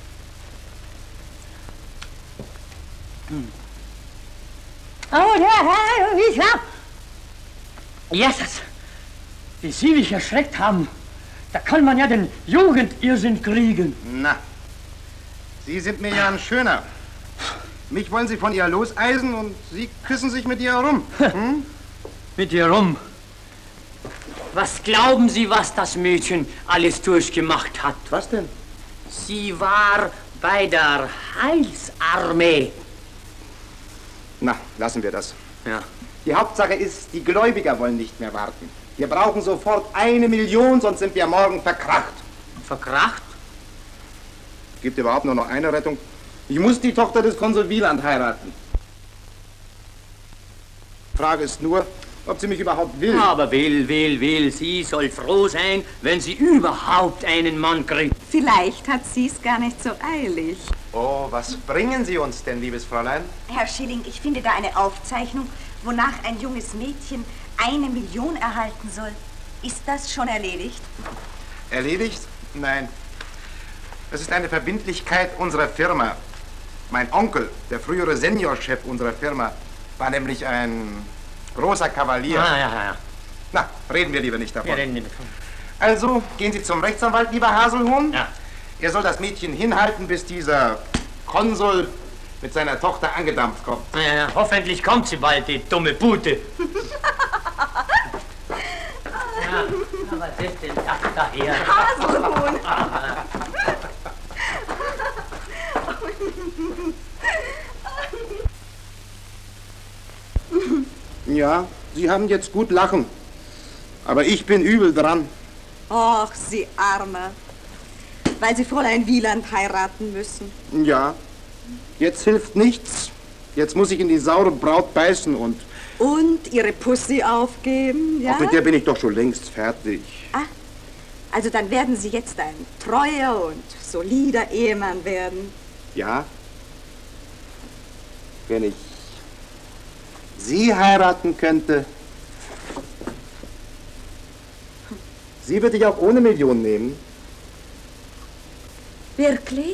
Hm. Oh, der Herr, wie klar. Jesus, wie Sie mich erschreckt haben. Da kann man ja den Jugendirrsinn kriegen. Na, Sie sind mir ja ein Schöner. Mich wollen Sie von ihr loseisen und Sie küssen sich mit ihr herum. Hm? Mit ihr rum? Was glauben Sie, was das Mädchen alles durchgemacht hat? Was denn? Sie war bei der Heilsarmee. Na, lassen wir das. Ja. Die Hauptsache ist, die Gläubiger wollen nicht mehr warten. Wir brauchen sofort eine Million, sonst sind wir morgen verkracht. Verkracht? Gibt überhaupt nur noch eine Rettung? Ich muss die Tochter des Konsul Wieland heiraten. Frage ist nur, ob sie mich überhaupt will. Aber will, will, will. Sie soll froh sein, wenn sie überhaupt einen Mann kriegt. Vielleicht hat sie es gar nicht so eilig. Oh, was bringen Sie uns denn, liebes Fräulein? Herr Schilling, ich finde da eine Aufzeichnung, wonach ein junges Mädchen eine Million erhalten soll. Ist das schon erledigt? Erledigt? Nein. Es ist eine Verbindlichkeit unserer Firma. Mein Onkel, der frühere Seniorchef unserer Firma, war nämlich ein großer Kavalier. Ah, ja, ja. Na, reden wir lieber nicht davon. Wir reden nicht davon. Also, gehen Sie zum Rechtsanwalt, lieber Haselhuhn. Ja. Er soll das Mädchen hinhalten, bis dieser Konsul mit seiner Tochter angedampft kommt. Ja, ja, hoffentlich kommt sie bald, die dumme Pute. Ja, was ist denn das daher? Haselhuhn! Ja, Sie haben jetzt gut lachen. Aber ich bin übel dran. Och, Sie Arme. Weil Sie Fräulein Wieland heiraten müssen. Ja, jetzt hilft nichts. Jetzt muss ich in die saure Braut beißen und... Und Ihre Pussy aufgeben, ja? Ach, mit der bin ich doch schon längst fertig. Ah, also dann werden Sie jetzt ein treuer und solider Ehemann werden. Ja? Wenn ich Sie heiraten könnte... Sie würde ich auch ohne Million nehmen. Wirklich?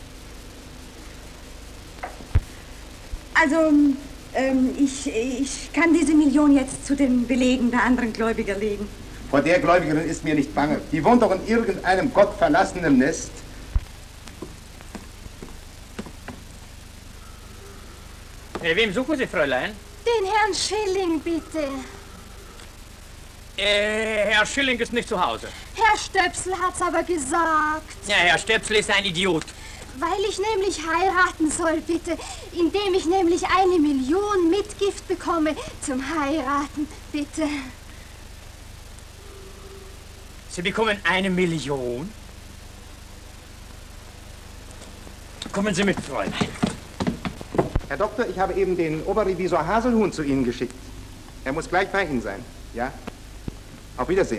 Also, ähm, ich, ich kann diese Million jetzt zu den Belegen der anderen Gläubiger legen. Vor der Gläubigerin ist mir nicht bange. Die wohnt doch in irgendeinem gottverlassenen Nest. Äh, wem suchen Sie, Fräulein? Den Herrn Schilling, bitte. Äh, Herr Schilling ist nicht zu Hause. Herr Stöpsel hat's aber gesagt. Ja, Herr Stöpsel ist ein Idiot. Weil ich nämlich heiraten soll, bitte. Indem ich nämlich eine Million Mitgift bekomme zum Heiraten, bitte. Sie bekommen eine Million? Kommen Sie mit, Fräulein. Herr Doktor, ich habe eben den Oberrevisor Haselhuhn zu Ihnen geschickt. Er muss gleich bei Ihnen sein, ja? Auf Wiedersehen.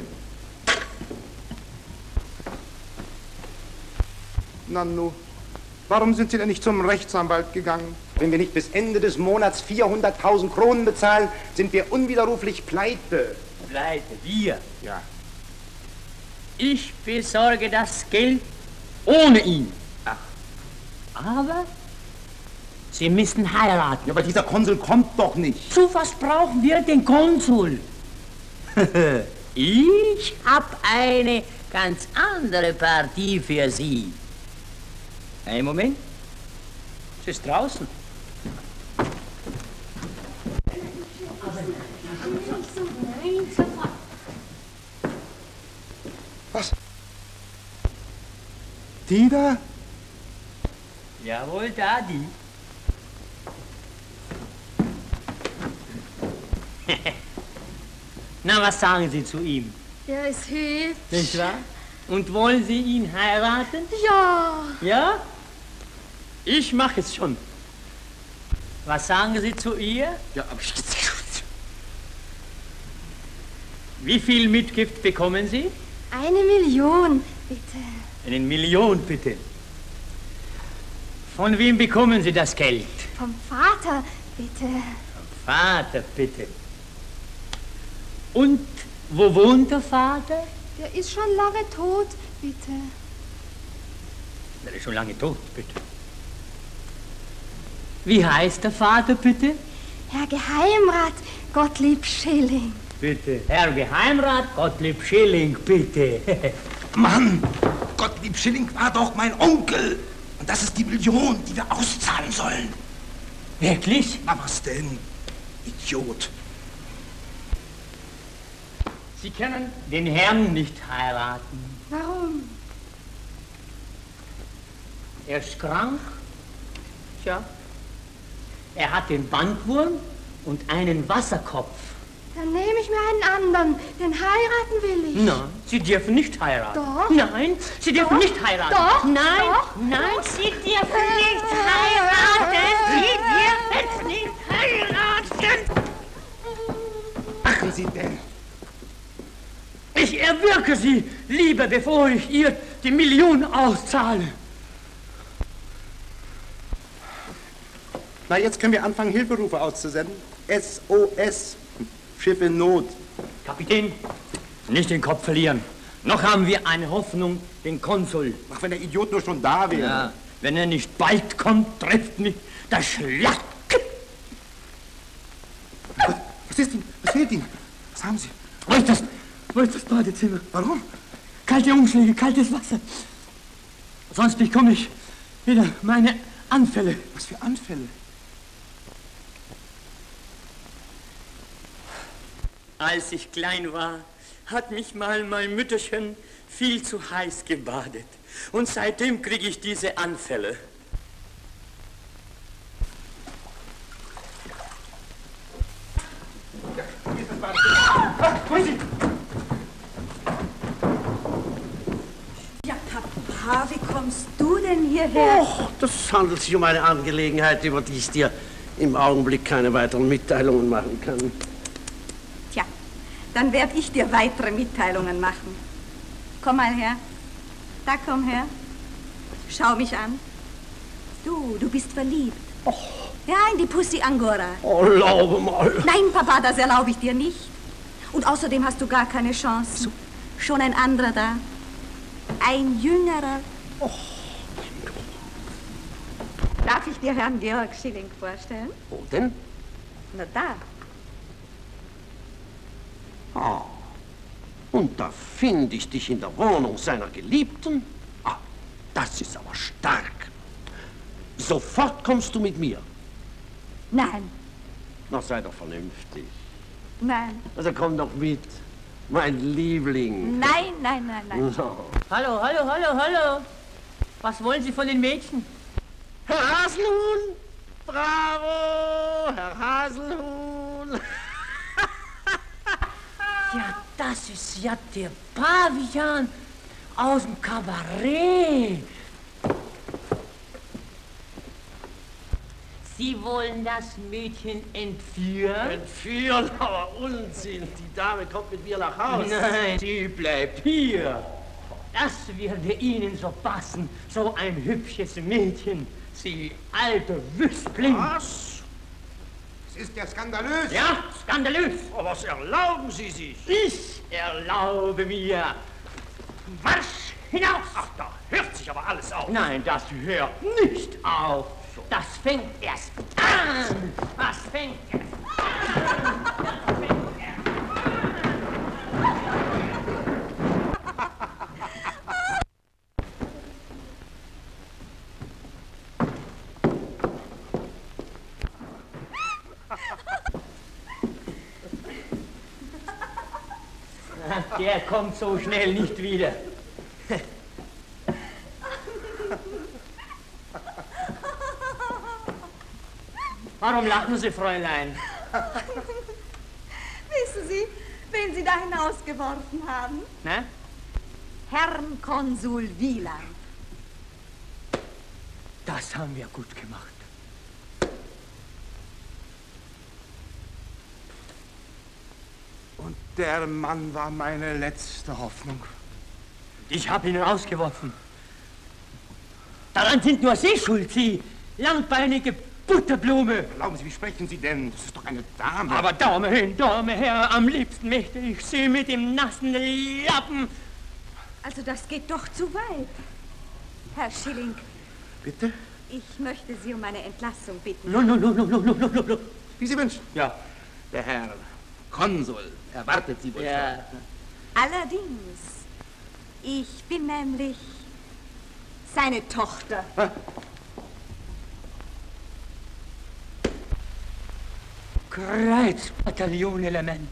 Nanu, warum sind Sie denn nicht zum Rechtsanwalt gegangen? Wenn wir nicht bis Ende des Monats vierhunderttausend Kronen bezahlen, sind wir unwiderruflich pleite. Pleite, wir? Ja. Ich besorge das Geld ohne ihn. Ach. Aber Sie müssen heiraten. Ja, aber dieser Konsul kommt doch nicht. Zu was brauchen wir den Konsul? Ich hab eine ganz andere Partie für Sie. Einen Moment. Sie ist draußen. Was? Die da? Jawohl, da die. Na, was sagen Sie zu ihm? Der ist hübsch. Nicht wahr? Und wollen Sie ihn heiraten? Ja. Ja? Ich mache es schon. Was sagen Sie zu ihr? Ja, aber... Wie viel Mitgift bekommen Sie? Eine Million, bitte. Eine Million, bitte. Von wem bekommen Sie das Geld? Vom Vater, bitte. Vom Vater, bitte. Und wo wohnt der Vater? Der ist schon lange tot, bitte. Der ist schon lange tot, bitte. Wie heißt der Vater, bitte? Herr Geheimrat Gottlieb Schilling. Bitte. Herr Geheimrat Gottlieb Schilling, bitte. Mann, Gottlieb Schilling war doch mein Onkel. Und das ist die Million, die wir auszahlen sollen. Wirklich? Na was denn? Idiot. Sie können den Herrn nicht heiraten. Warum? Er ist krank. Tja. Er hat den Bandwurm und einen Wasserkopf. Dann nehme ich mir einen anderen. Den heiraten will ich. Nein, Sie dürfen nicht heiraten. Doch. Nein, Sie dürfen Doch. nicht heiraten. Doch. Nein, Doch. nein, Sie dürfen nicht heiraten. Sie dürfen nicht heiraten. Sie denn? Ich erwürge Sie lieber, bevor ich ihr die Million auszahle. Na, jetzt können wir anfangen, Hilferufe auszusenden. S O S, Schiff in Not. Kapitän, nicht den Kopf verlieren. Noch haben wir eine Hoffnung, den Konsul. Ach, wenn der Idiot nur schon da wäre. Ja, wenn er nicht bald kommt, trifft mich der Schlag. Was ist Ihnen? Was fehlt Ihnen? Was haben Sie? Wo ist das? Wo ist das Badezimmer? Warum? Kalte Umschläge, kaltes Wasser. Sonst bekomme ich wieder meine Anfälle. Was für Anfälle? Als ich klein war, hat mich mal mein Mütterchen viel zu heiß gebadet. Und seitdem kriege ich diese Anfälle. Ja, Papa, wie kommst du denn hierher? Och, das handelt sich um eine Angelegenheit, über die ich dir im Augenblick keine weiteren Mitteilungen machen kann. Tja, dann werde ich dir weitere Mitteilungen machen. Komm mal her. Da, komm her. Schau mich an. Du, du bist verliebt. Och. Ja, in die Pussy Angora. Oh, erlaube mal. Nein, Papa, das erlaube ich dir nicht. Und außerdem hast du gar keine Chance. So. Schon ein anderer da. Ein jüngerer. Och. Darf ich dir Herrn Georg Schilling vorstellen? Wo denn? Na, da. Ah. Und da finde ich dich in der Wohnung seiner Geliebten? Ah, das ist aber stark. Sofort kommst du mit mir. Nein. Na, sei doch vernünftig. Nein. Also komm doch mit, mein Liebling. Nein, nein, nein, nein. No. Hallo, hallo, hallo, hallo. Was wollen Sie von den Mädchen? Herr Haselhuhn! Bravo, Herr Haselhuhn! Ja, das ist ja der Pavian aus dem Kabarett. Sie wollen das Mädchen entführen? Entführen, aber Unsinn. Die Dame kommt mit mir nach Haus. Nein, sie bleibt hier. Das würde Ihnen so passen, so ein hübsches Mädchen. Sie alte Wüstling. Was? Es ist ja skandalös. Ja, skandalös. Aber was erlauben Sie sich? Ich erlaube mir. Marsch hinaus! Ach, da hört sich aber alles auf. Nein, das hört nicht auf. Das fängt erst an. Das fängt erst an. Das fängt erst an. Der kommt so schnell nicht wieder. Warum lachen Sie, Fräulein? Wissen Sie, wen Sie da hinausgeworfen haben? Ne? Herrn Konsul Wieland. Das haben wir gut gemacht. Und der Mann war meine letzte Hoffnung. Ich habe ihn rausgeworfen. Daran sind nur Sie schuld, Sie langbeinige Butterblume. Erlauben Sie, wie sprechen Sie denn? Das ist doch eine Dame. Aber Daumen hin, Daumen her, am liebsten möchte ich Sie mit dem nassen Lappen. Also das geht doch zu weit. Herr Schilling. Bitte? Ich möchte Sie um eine Entlassung bitten. No, no, no, no, no, no, no, no. Wie Sie wünschen. Ja. Der Herr Konsul erwartet Sie wohl Ja. schon. Allerdings. Ich bin nämlich seine Tochter. Ha? Kreuzbataillon-Element.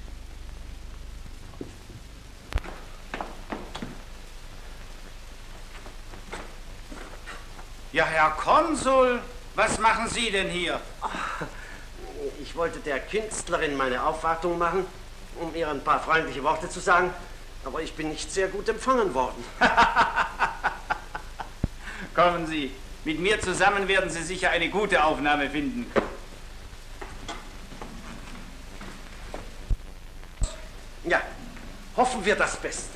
Ja, Herr Konsul, was machen Sie denn hier? Ich wollte der Künstlerin meine Aufwartung machen, um ihr ein paar freundliche Worte zu sagen, aber ich bin nicht sehr gut empfangen worden. Kommen Sie, mit mir zusammen werden Sie sicher eine gute Aufnahme finden. Ja, hoffen wir das Beste.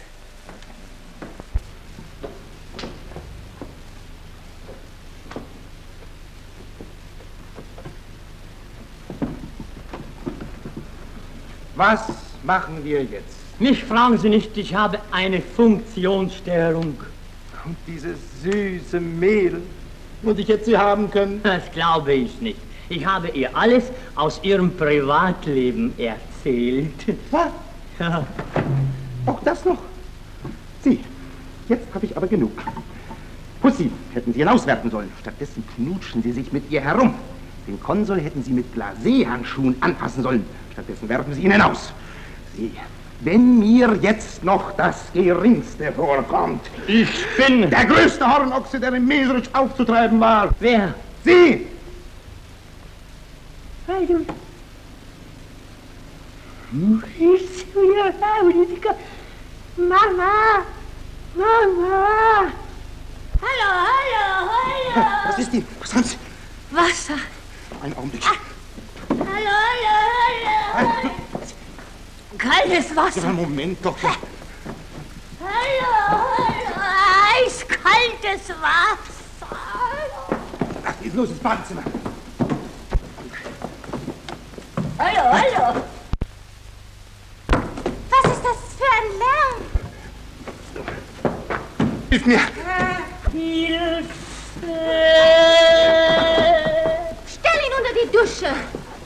Was machen wir jetzt? Mich fragen Sie nicht, ich habe eine Funktionsstörung. Und dieses süße Mädel, muss ich jetzt sie haben können? Das glaube ich nicht. Ich habe ihr alles aus ihrem Privatleben erzählt. Was? Ja. Auch das noch? Sie, jetzt habe ich aber genug. Pussy hätten Sie hinauswerfen sollen. Stattdessen knutschen Sie sich mit ihr herum. Den Konsul hätten Sie mit Glacé-Handschuhen anfassen sollen. Stattdessen werfen Sie ihn hinaus. Sie, wenn mir jetzt noch das Geringste vorkommt. Ich bin der größte Hornochse, der in Mesrich aufzutreiben war. Wer? Sie! Mama! Mama! Hallo, hallo, hallo! Was ist die? Was haben Sie? Wasser. Einen Augenblick. Hallo, hallo, hallo! Kaltes Wasser. Ja, Moment doch. Hallo, hallo! Eiskaltes Wasser! Ach, ist los ins Badezimmer. Hallo, hallo! Was ist das für ein Lärm? Hilf mir! Hilfe! Stell ihn unter die Dusche!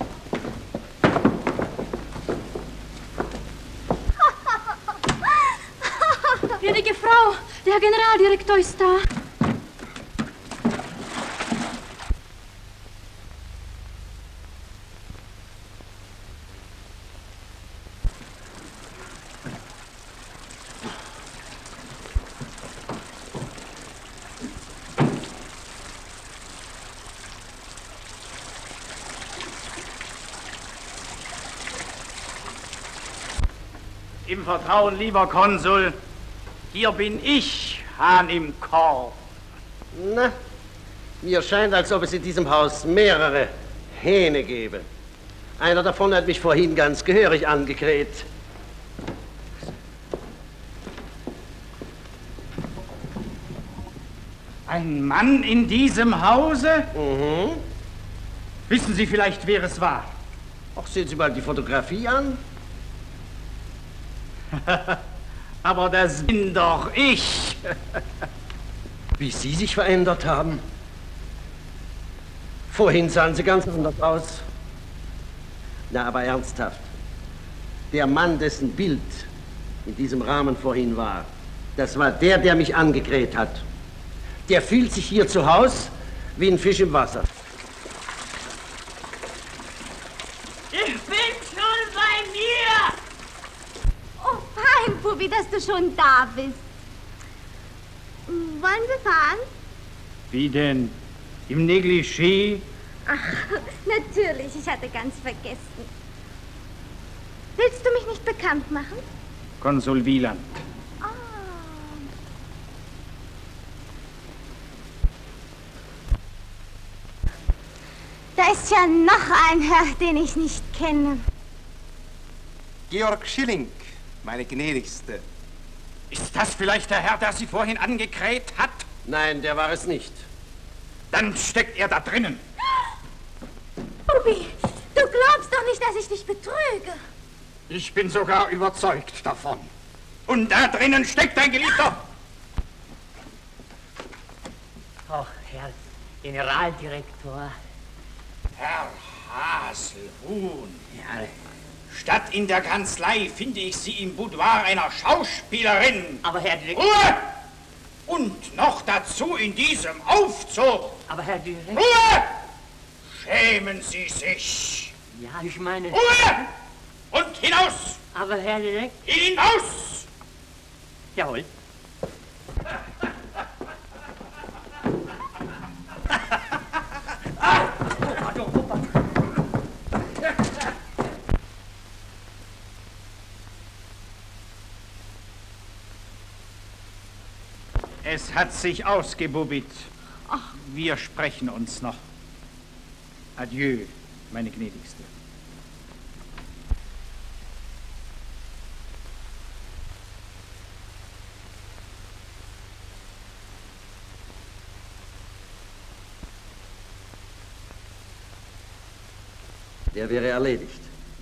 Gnädige Frau, der Generaldirektor ist da. Im Vertrauen, lieber Konsul, hier bin ich, Hahn im Korb. Na, mir scheint, als ob es in diesem Haus mehrere Hähne gäbe. Einer davon hat mich vorhin ganz gehörig angekräht. Ein Mann in diesem Hause? Mhm. Wissen Sie vielleicht, wer es war? Ach, sehen Sie mal die Fotografie an. Aber das bin doch ich. Wie Sie sich verändert haben. Vorhin sahen Sie ganz anders aus. Na, aber ernsthaft. Der Mann, dessen Bild in diesem Rahmen vorhin war, das war der, der mich angekräht hat. Der fühlt sich hier zu Haus wie ein Fisch im Wasser. Ich bin schon bei mir! Oh, fein, Puppi, dass du schon da bist. Wollen wir fahren? Wie denn? Im Negligé? Ach, natürlich, ich hatte ganz vergessen. Willst du mich nicht bekannt machen? Konsul Wieland. Ah. Da ist ja noch ein Herr, den ich nicht kenne. Georg Schilling, meine gnädigste. Ist das vielleicht der Herr, der Sie vorhin angekräht hat? Nein, der war es nicht. Dann steckt er da drinnen. Puppi, du glaubst doch nicht, dass ich dich betrüge. Ich bin sogar überzeugt davon. Und da drinnen steckt ein Geliebter. Oh, Herr Generaldirektor. Herr Haselhuhn. Ja. Statt in der Kanzlei finde ich Sie im Boudoir einer Schauspielerin. Aber Herr Direktor... Ruhe! Und noch dazu in diesem Aufzug. Aber Herr Direktor... Ruhe! Schämen Sie sich. Ja, ich meine... Ruhe! Und hinaus! Aber Herr Direktor... Hinaus! Jawohl. Es hat sich ausgebubbelt. Ach, wir sprechen uns noch. Adieu, meine Gnädigste. der wäre erledigt.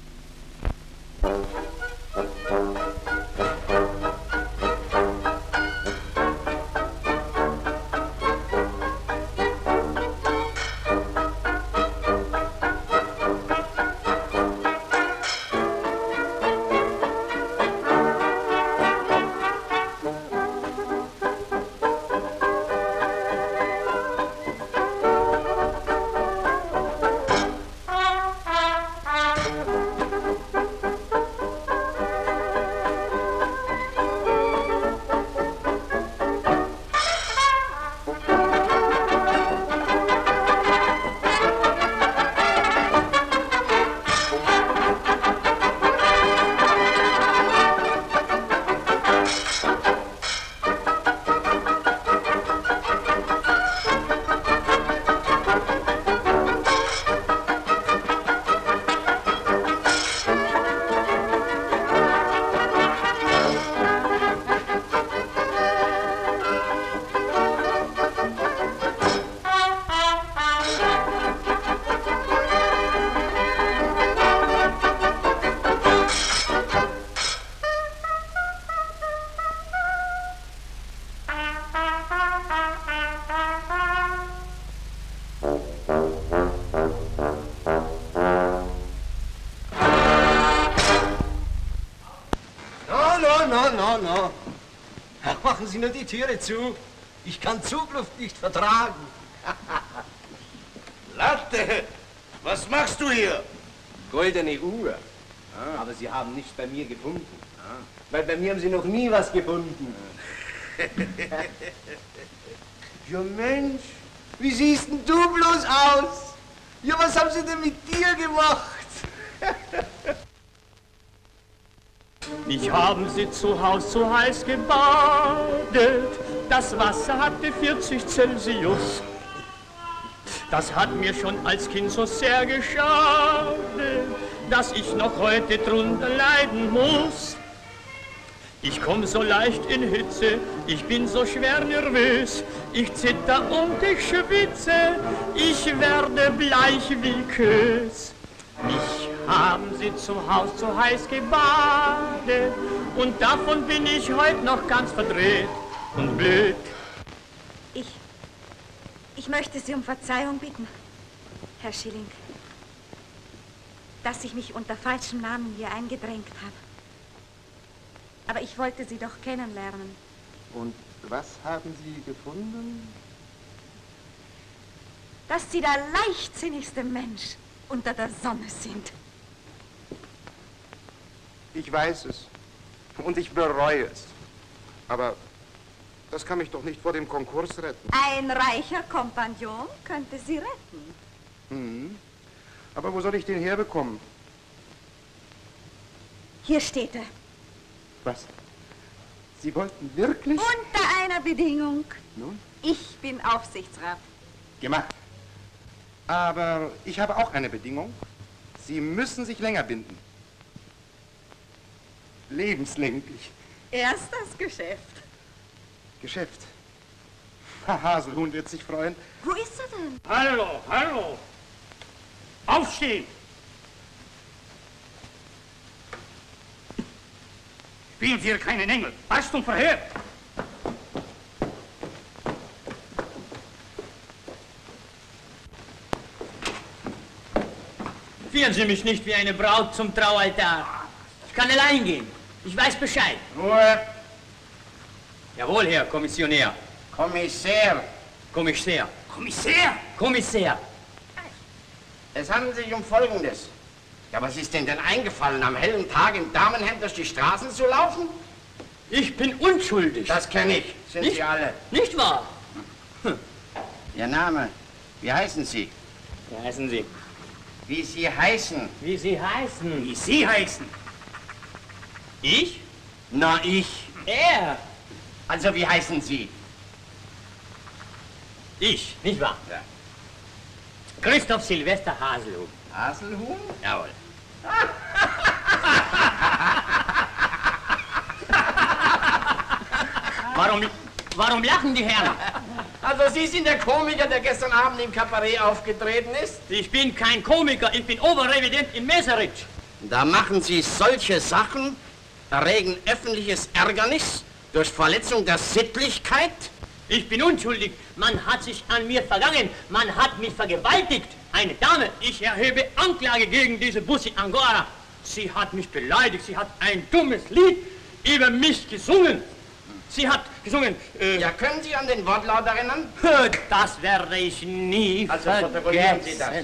No, no, no. Machen Sie nur die Türe zu. Ich kann Zugluft nicht vertragen. Latte, was machst du hier? Goldene Uhr. Ah, aber Sie haben nichts bei mir gefunden. Ah. Weil bei mir haben Sie noch nie was gefunden. Ja Mensch, wie siehst denn du bloß aus? Ja, was haben Sie denn mit dir gemacht? Ich haben sie zu Haus zu heiß gebadet, das Wasser hatte vierzig Celsius. Das hat mir schon als Kind so sehr geschadet, dass ich noch heute drunter leiden muss. Ich komm so leicht in Hitze, ich bin so schwer nervös, ich zitter und ich schwitze, ich werde bleich wie Kös. Mich haben sie zu Haus zu heiß gebadet und davon bin ich heute noch ganz verdreht und blöd. Ich, ich möchte Sie um Verzeihung bitten, Herr Schilling, dass ich mich unter falschem Namen hier eingedrängt habe. Aber ich wollte Sie doch kennenlernen. Und was haben Sie gefunden? Dass Sie der leichtsinnigste Mensch unter der Sonne sind. Ich weiß es. Und ich bereue es. Aber das kann mich doch nicht vor dem Konkurs retten. Ein reicher Kompagnon könnte Sie retten. Hm. Aber wo soll ich den herbekommen? Hier steht er. Was? Sie wollten wirklich? Unter einer Bedingung. Nun? Ich bin Aufsichtsrat. Gemacht. Aber ich habe auch eine Bedingung. Sie müssen sich länger binden. Lebenslänglich. Erst das Geschäft. Geschäft. Herr Haselhuhn wird sich freuen. Wo ist er denn? Hallo, hallo. Aufstehen. Spielen Sie hier keinen Engel. Passt und verhört. Führen Sie mich nicht wie eine Braut zum Traualtar. Ich kann allein gehen. Ich weiß Bescheid. Ruhe. Jawohl, Herr Kommissionär. Kommissär. Kommissär. Kommissär? Kommissär. Es handelt sich um Folgendes. Ja, was ist denn denn eingefallen, am hellen Tag im Damenhemd durch die Straßen zu laufen? Ich bin unschuldig. Das kenne ich, sind Nicht? Sie alle. Nicht wahr? Hm. Ihr Name, wie heißen Sie? Wie heißen Sie? Wie Sie heißen? Wie Sie heißen? Wie Sie heißen? Ich? Na, ich. Er. Also, wie heißen Sie? Ich, nicht wahr? Ja. Christoph Silvester Haselhuhn. Haselhuhn? Jawohl. Warum, warum lachen die Herren? Also Sie sind der Komiker, der gestern Abend im Kabarett aufgetreten ist? Ich bin kein Komiker, ich bin Oberrevident in Meseritsch. Da machen Sie solche Sachen, erregen öffentliches Ärgernis durch Verletzung der Sittlichkeit? Ich bin unschuldig. Man hat sich an mir vergangen. Man hat mich vergewaltigt. Eine Dame. Ich erhebe Anklage gegen diese Bussi Angora. Sie hat mich beleidigt. Sie hat ein dummes Lied über mich gesungen. Sie hat gesungen... Äh, ja, können Sie an den Wortlaut erinnern? Das werde ich nie also protokollieren Sie das.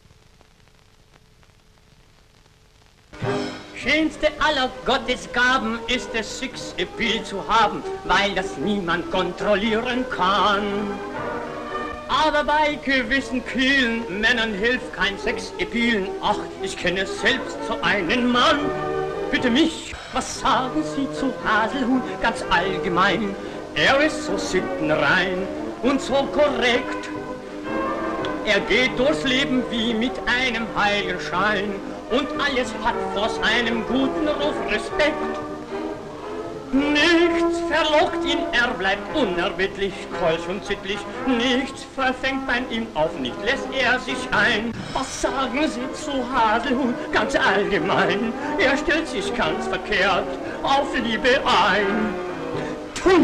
Schönste aller Gottesgaben ist es, Sexappeal zu haben, weil das niemand kontrollieren kann. Aber bei gewissen kühlen Männern hilft kein Sexappeal. Ach, ich kenne selbst so einen Mann. Bitte mich, was sagen Sie zu Haselhuhn ganz allgemein? Er ist so sittenrein und so korrekt. Er geht durchs Leben wie mit einem Heiligenschein. Und alles hat vor seinem guten Ruf Respekt. Nichts verlockt ihn, er bleibt unerbittlich, keusch und sittlich. Nichts verfängt bei ihm auf, nicht lässt er sich ein. Was sagen Sie zu Haselhuhn ganz allgemein? Er stellt sich ganz verkehrt auf Liebe ein. Tui!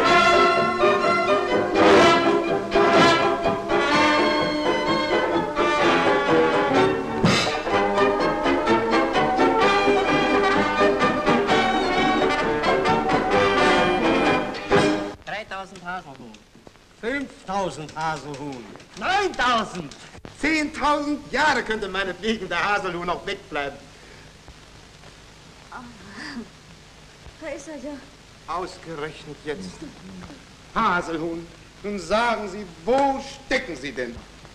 Haselhuhn. fünftausend Haselhuhn. neuntausend. zehntausend Jahre könnte meine fliegende Haselhuhn noch wegbleiben. Oh, da ist er ja. Ausgerechnet jetzt. Haselhuhn, nun sagen Sie, wo stecken Sie denn?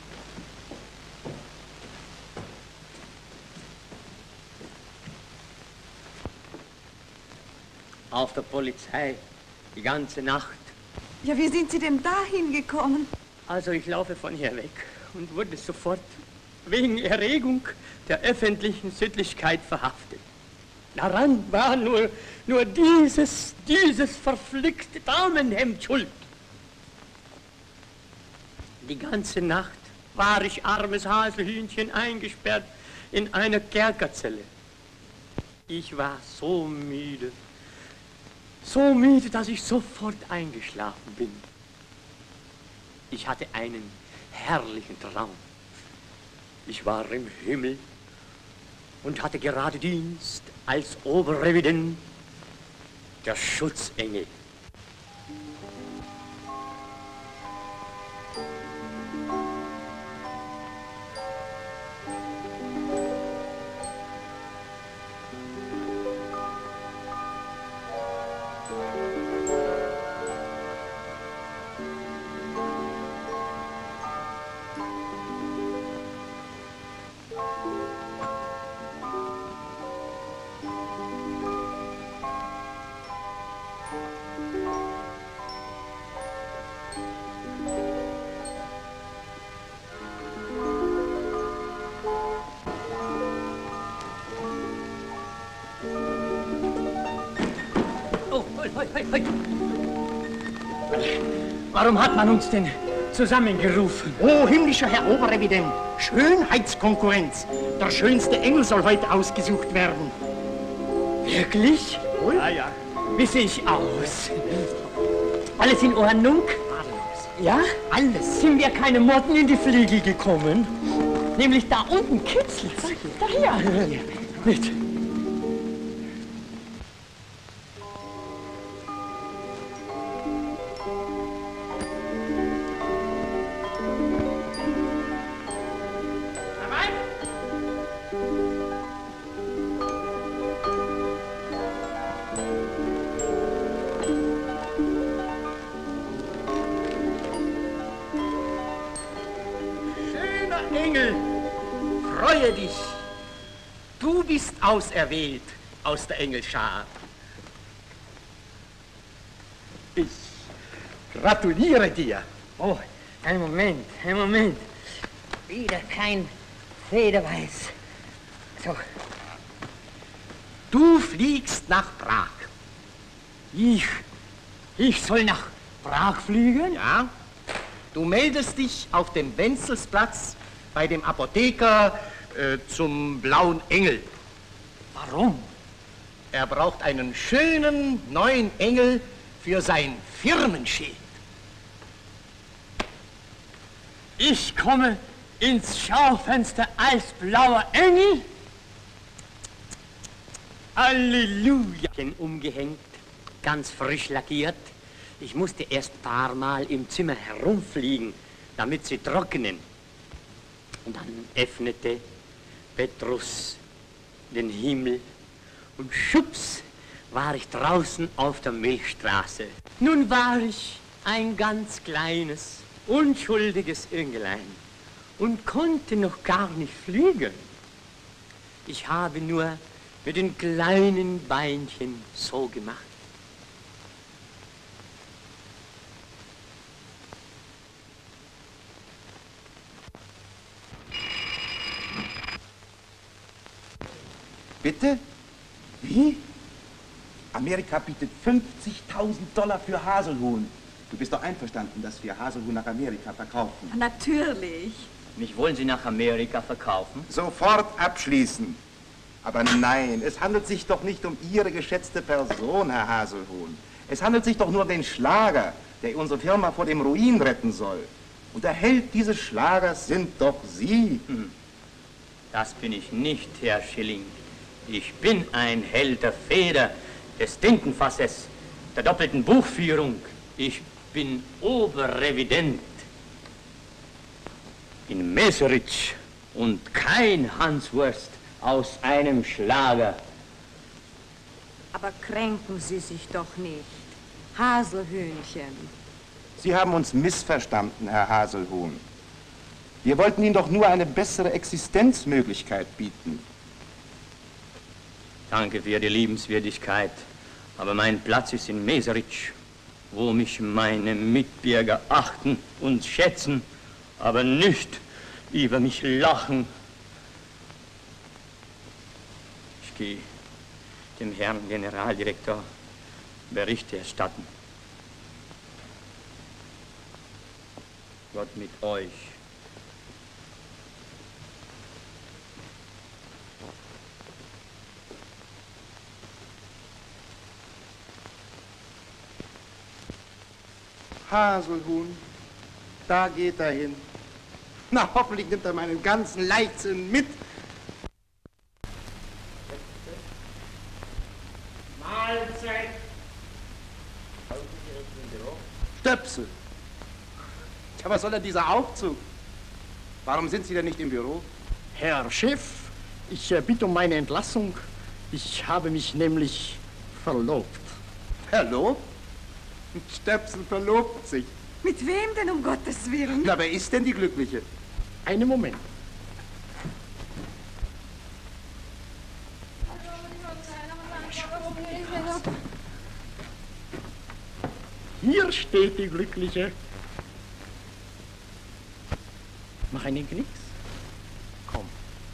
Auf der Polizei, die ganze Nacht. Ja, wie sind Sie denn dahin gekommen? Also ich laufe von hier weg und wurde sofort wegen Erregung der öffentlichen Sittlichkeit verhaftet. Daran war nur, nur dieses, dieses verflixte Damenhemd schuld. Die ganze Nacht war ich, armes Haselhühnchen, eingesperrt in einer Kerkerzelle. Ich war so müde. So müde, dass ich sofort eingeschlafen bin. Ich hatte einen herrlichen Traum. Ich war im Himmel und hatte gerade Dienst als Oberrevident der Schutzengel. Warum hat man uns denn zusammengerufen? Oh, himmlischer Herr Oberrevident, Schönheitskonkurrenz. Der schönste Engel soll heute ausgesucht werden. Wirklich? Ja, ja. Wie sehe ich aus? Alles in Ordnung? Ja? Alles. Sind mir keine Motten in die Fliegel gekommen? Nämlich da unten kitzelt. Daher. Nicht. Engel, freue dich. Du bist auserwählt aus der Engelschar. Ich gratuliere dir. Oh, einen Moment, einen Moment. Wieder kein Federweiß. So. Du fliegst nach Prag. Ich? Ich soll nach Prag fliegen? Ja. Du meldest dich auf dem Wenzelsplatz bei dem Apotheker äh, zum Blauen Engel. Warum? Er braucht einen schönen neuen Engel für sein Firmenschild. Ich komme ins Schaufenster als blauer Engel? Halleluja! Umgehängt, ganz frisch lackiert. Ich musste erst ein paar Mal im Zimmer herumfliegen, damit sie trocknen. Und dann öffnete Petrus den Himmel und schubs war ich draußen auf der Milchstraße. Nun war ich ein ganz kleines, unschuldiges Engelein und konnte noch gar nicht fliegen. Ich habe nur mit den kleinen Beinchen so gemacht. Bitte? Wie? Amerika bietet fünfzigtausend Dollar für Haselhuhn. Du bist doch einverstanden, dass wir Haselhuhn nach Amerika verkaufen? Natürlich. Mich wollen Sie nach Amerika verkaufen? Sofort abschließen. Aber nein, es handelt sich doch nicht um Ihre geschätzte Person, Herr Haselhuhn. Es handelt sich doch nur um den Schlager, der unsere Firma vor dem Ruin retten soll. Und der Held dieses Schlagers sind doch Sie. Hm. Das bin ich nicht, Herr Schilling. Ich bin ein Held der Feder, des Tintenfasses, der doppelten Buchführung. Ich bin Oberrevident in Meseritsch und kein Hanswurst aus einem Schlager. Aber kränken Sie sich doch nicht, Haselhühnchen. Sie haben uns missverstanden, Herr Haselhuhn. Wir wollten Ihnen doch nur eine bessere Existenzmöglichkeit bieten. Danke für die Liebenswürdigkeit, aber mein Platz ist in Meseritsch, wo mich meine Mitbürger achten und schätzen, aber nicht über mich lachen. Ich gehe dem Herrn Generaldirektor Berichte erstatten. Gott mit euch. Haselhuhn, da geht er hin. Na, hoffentlich nimmt er meinen ganzen Leichtsinn mit. Mahlzeit. Stöpsel. Ja, was soll denn dieser Aufzug? Warum sind Sie denn nicht im Büro? Herr Chef, ich äh, bitte um meine Entlassung. Ich habe mich nämlich verlobt. Verlobt? Stöpsel verlobt sich. Mit wem denn, um Gottes Willen? Na, wer ist denn die Glückliche? Einen Moment. Hier steht die Glückliche. Mach einen Knicks. Komm.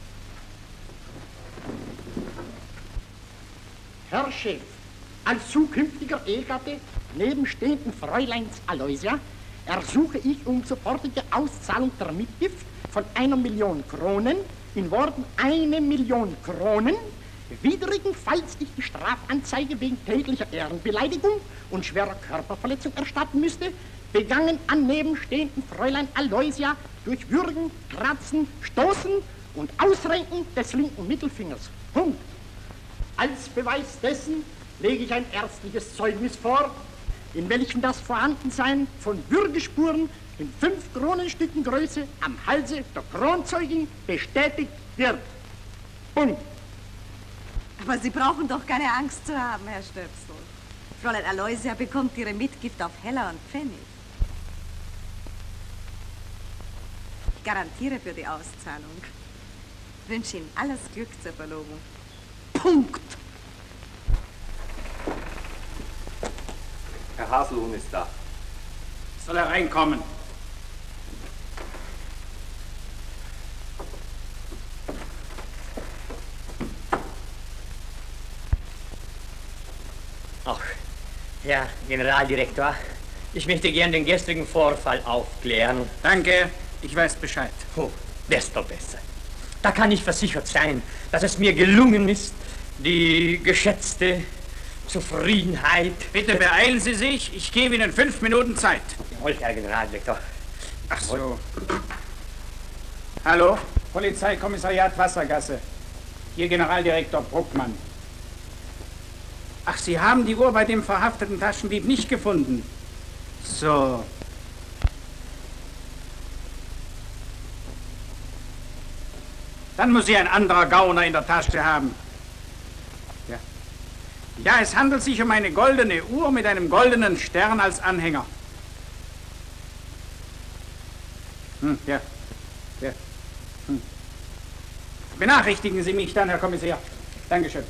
Herr Chef, als zukünftiger Ehegatte nebenstehenden Fräuleins Aloysia ersuche ich um sofortige Auszahlung der Mitgift von einer Million Kronen, in Worten eine Million Kronen, widrigenfalls ich die Strafanzeige wegen tätlicher Ehrenbeleidigung und schwerer Körperverletzung erstatten müsste, begangen an nebenstehenden Fräulein Aloysia durch Würgen, Kratzen, Stoßen und Ausrenken des linken Mittelfingers. Punkt. Als Beweis dessen lege ich ein ärztliches Zeugnis vor, in welchem das Vorhandensein von Würgespuren in fünf Kronenstücken Größe am Halse der Kronzeugin bestätigt wird. Punkt. Aber Sie brauchen doch keine Angst zu haben, Herr Stöpsel. Fräulein Aloysia bekommt ihre Mitgift auf Heller und Pfennig. Ich garantiere für die Auszahlung. Ich wünsche Ihnen alles Glück zur Verlobung. Punkt. Herr Haselhuhn ist da. Soll er reinkommen? Ach, Herr Generaldirektor, Ich möchte gern den gestrigen Vorfall aufklären. Danke, ich weiß Bescheid. Oh, desto besser. Da kann ich versichert sein, dass es mir gelungen ist, die geschätzte Zufriedenheit... Bitte beeilen Sie sich, ich gebe Ihnen fünf Minuten Zeit. Jawohl, Herr Generaldirektor. Ach so. Hallo, Polizeikommissariat Wassergasse. Hier Generaldirektor Bruckmann. Ach, Sie haben die Uhr bei dem verhafteten Taschendieb nicht gefunden. So. Dann muss sie ein anderer Gauner in der Tasche haben. Ja. Ja, es handelt sich um eine goldene Uhr mit einem goldenen Stern als Anhänger. Hm, ja. Ja. Hm. Benachrichtigen Sie mich dann, Herr Kommissar. Dankeschön.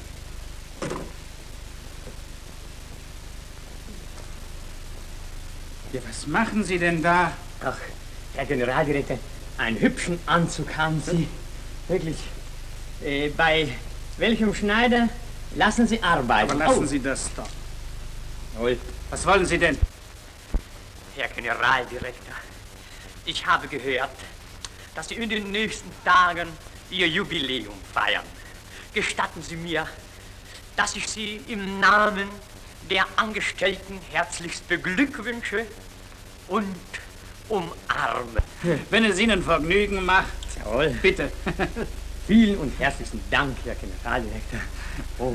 Ja, was machen Sie denn da? Ach, Herr Generaldirektor, einen hübschen Anzug haben Sie. Wirklich. Äh, bei welchem Schneider lassen Sie arbeiten? Aber lassen oh. Sie das doch. Jawohl. Was wollen Sie denn? Herr Generaldirektor, ich habe gehört, dass Sie in den nächsten Tagen Ihr Jubiläum feiern. Gestatten Sie mir, dass ich Sie im Namen der Angestellten herzlichst beglückwünsche und umarme. Wenn es Ihnen Vergnügen macht. Jawohl. Bitte. Vielen und herzlichen Dank, Herr Generaldirektor. Oh.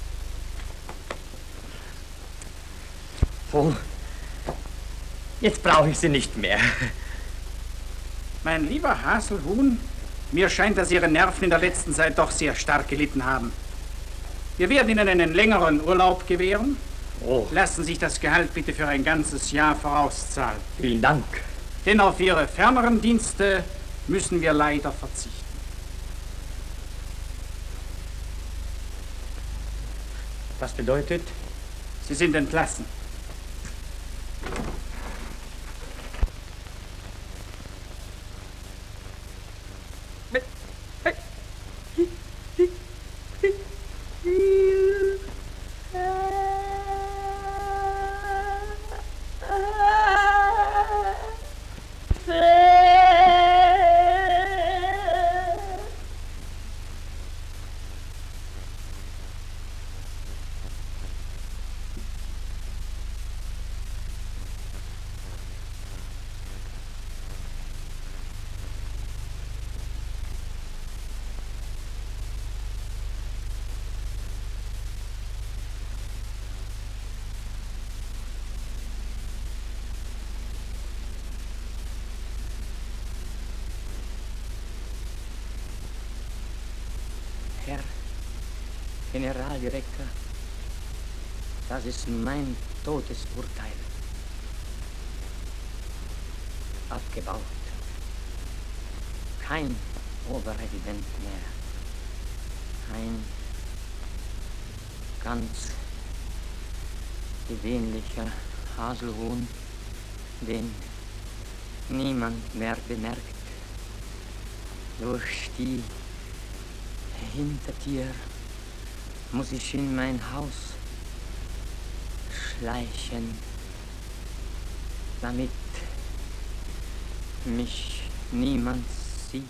Oh. Jetzt brauche ich Sie nicht mehr. Mein lieber Haselhuhn, mir scheint, dass Ihre Nerven in der letzten Zeit doch sehr stark gelitten haben. Wir werden Ihnen einen längeren Urlaub gewähren. Oh. Lassen Sie sich das Gehalt bitte für ein ganzes Jahr vorauszahlen. Vielen Dank. Denn auf Ihre ferneren Dienste müssen wir leider verzichten. Was bedeutet? Sie sind entlassen. Herr Generaldirektor, das ist mein Todesurteil. Abgebaut. Kein Oberresident mehr. Ein ganz gewöhnlicher Haselhuhn, den niemand mehr bemerkt. Durch die Hintertür muss ich in mein Haus schleichen, damit mich niemand sieht.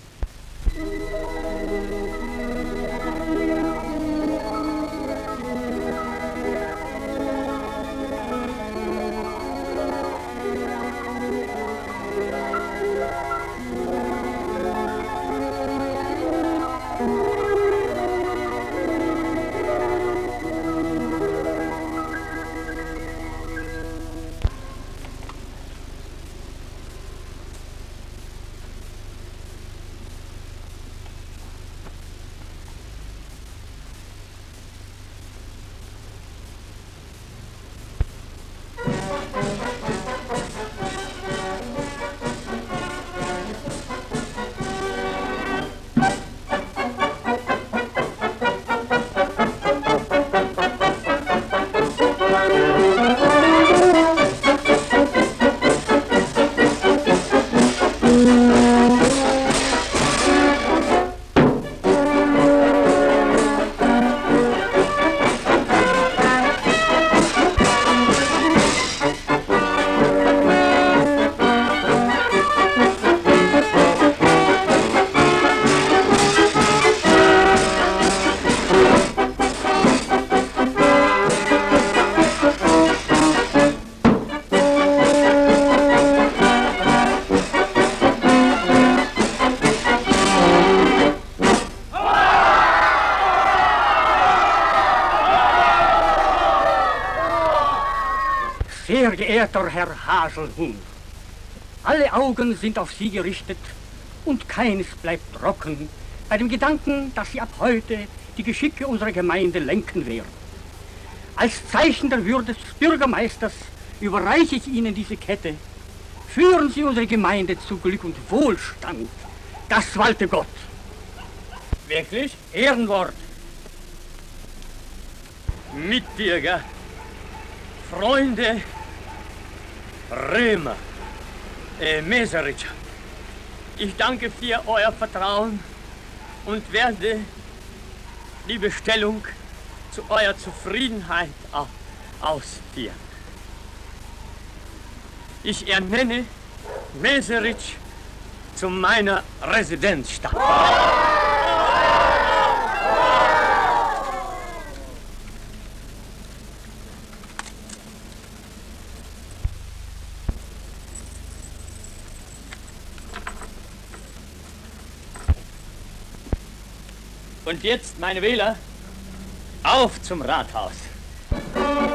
Sehr geehrter Herr Haselhund, alle Augen sind auf Sie gerichtet und keines bleibt trocken bei dem Gedanken, dass Sie ab heute die Geschicke unserer Gemeinde lenken werden. Als Zeichen der Würde des Bürgermeisters überreiche ich Ihnen diese Kette. Führen Sie unsere Gemeinde zu Glück und Wohlstand. Das walte Gott. Wirklich? Ehrenwort. Mitbürger, Freunde, Römer, äh, Meserich, ich danke für euer Vertrauen und werde die Bestellung zu eurer Zufriedenheit ausführen. Ich ernenne Meserich zu meiner Residenzstadt. Und jetzt, meine Wähler, auf zum Rathaus.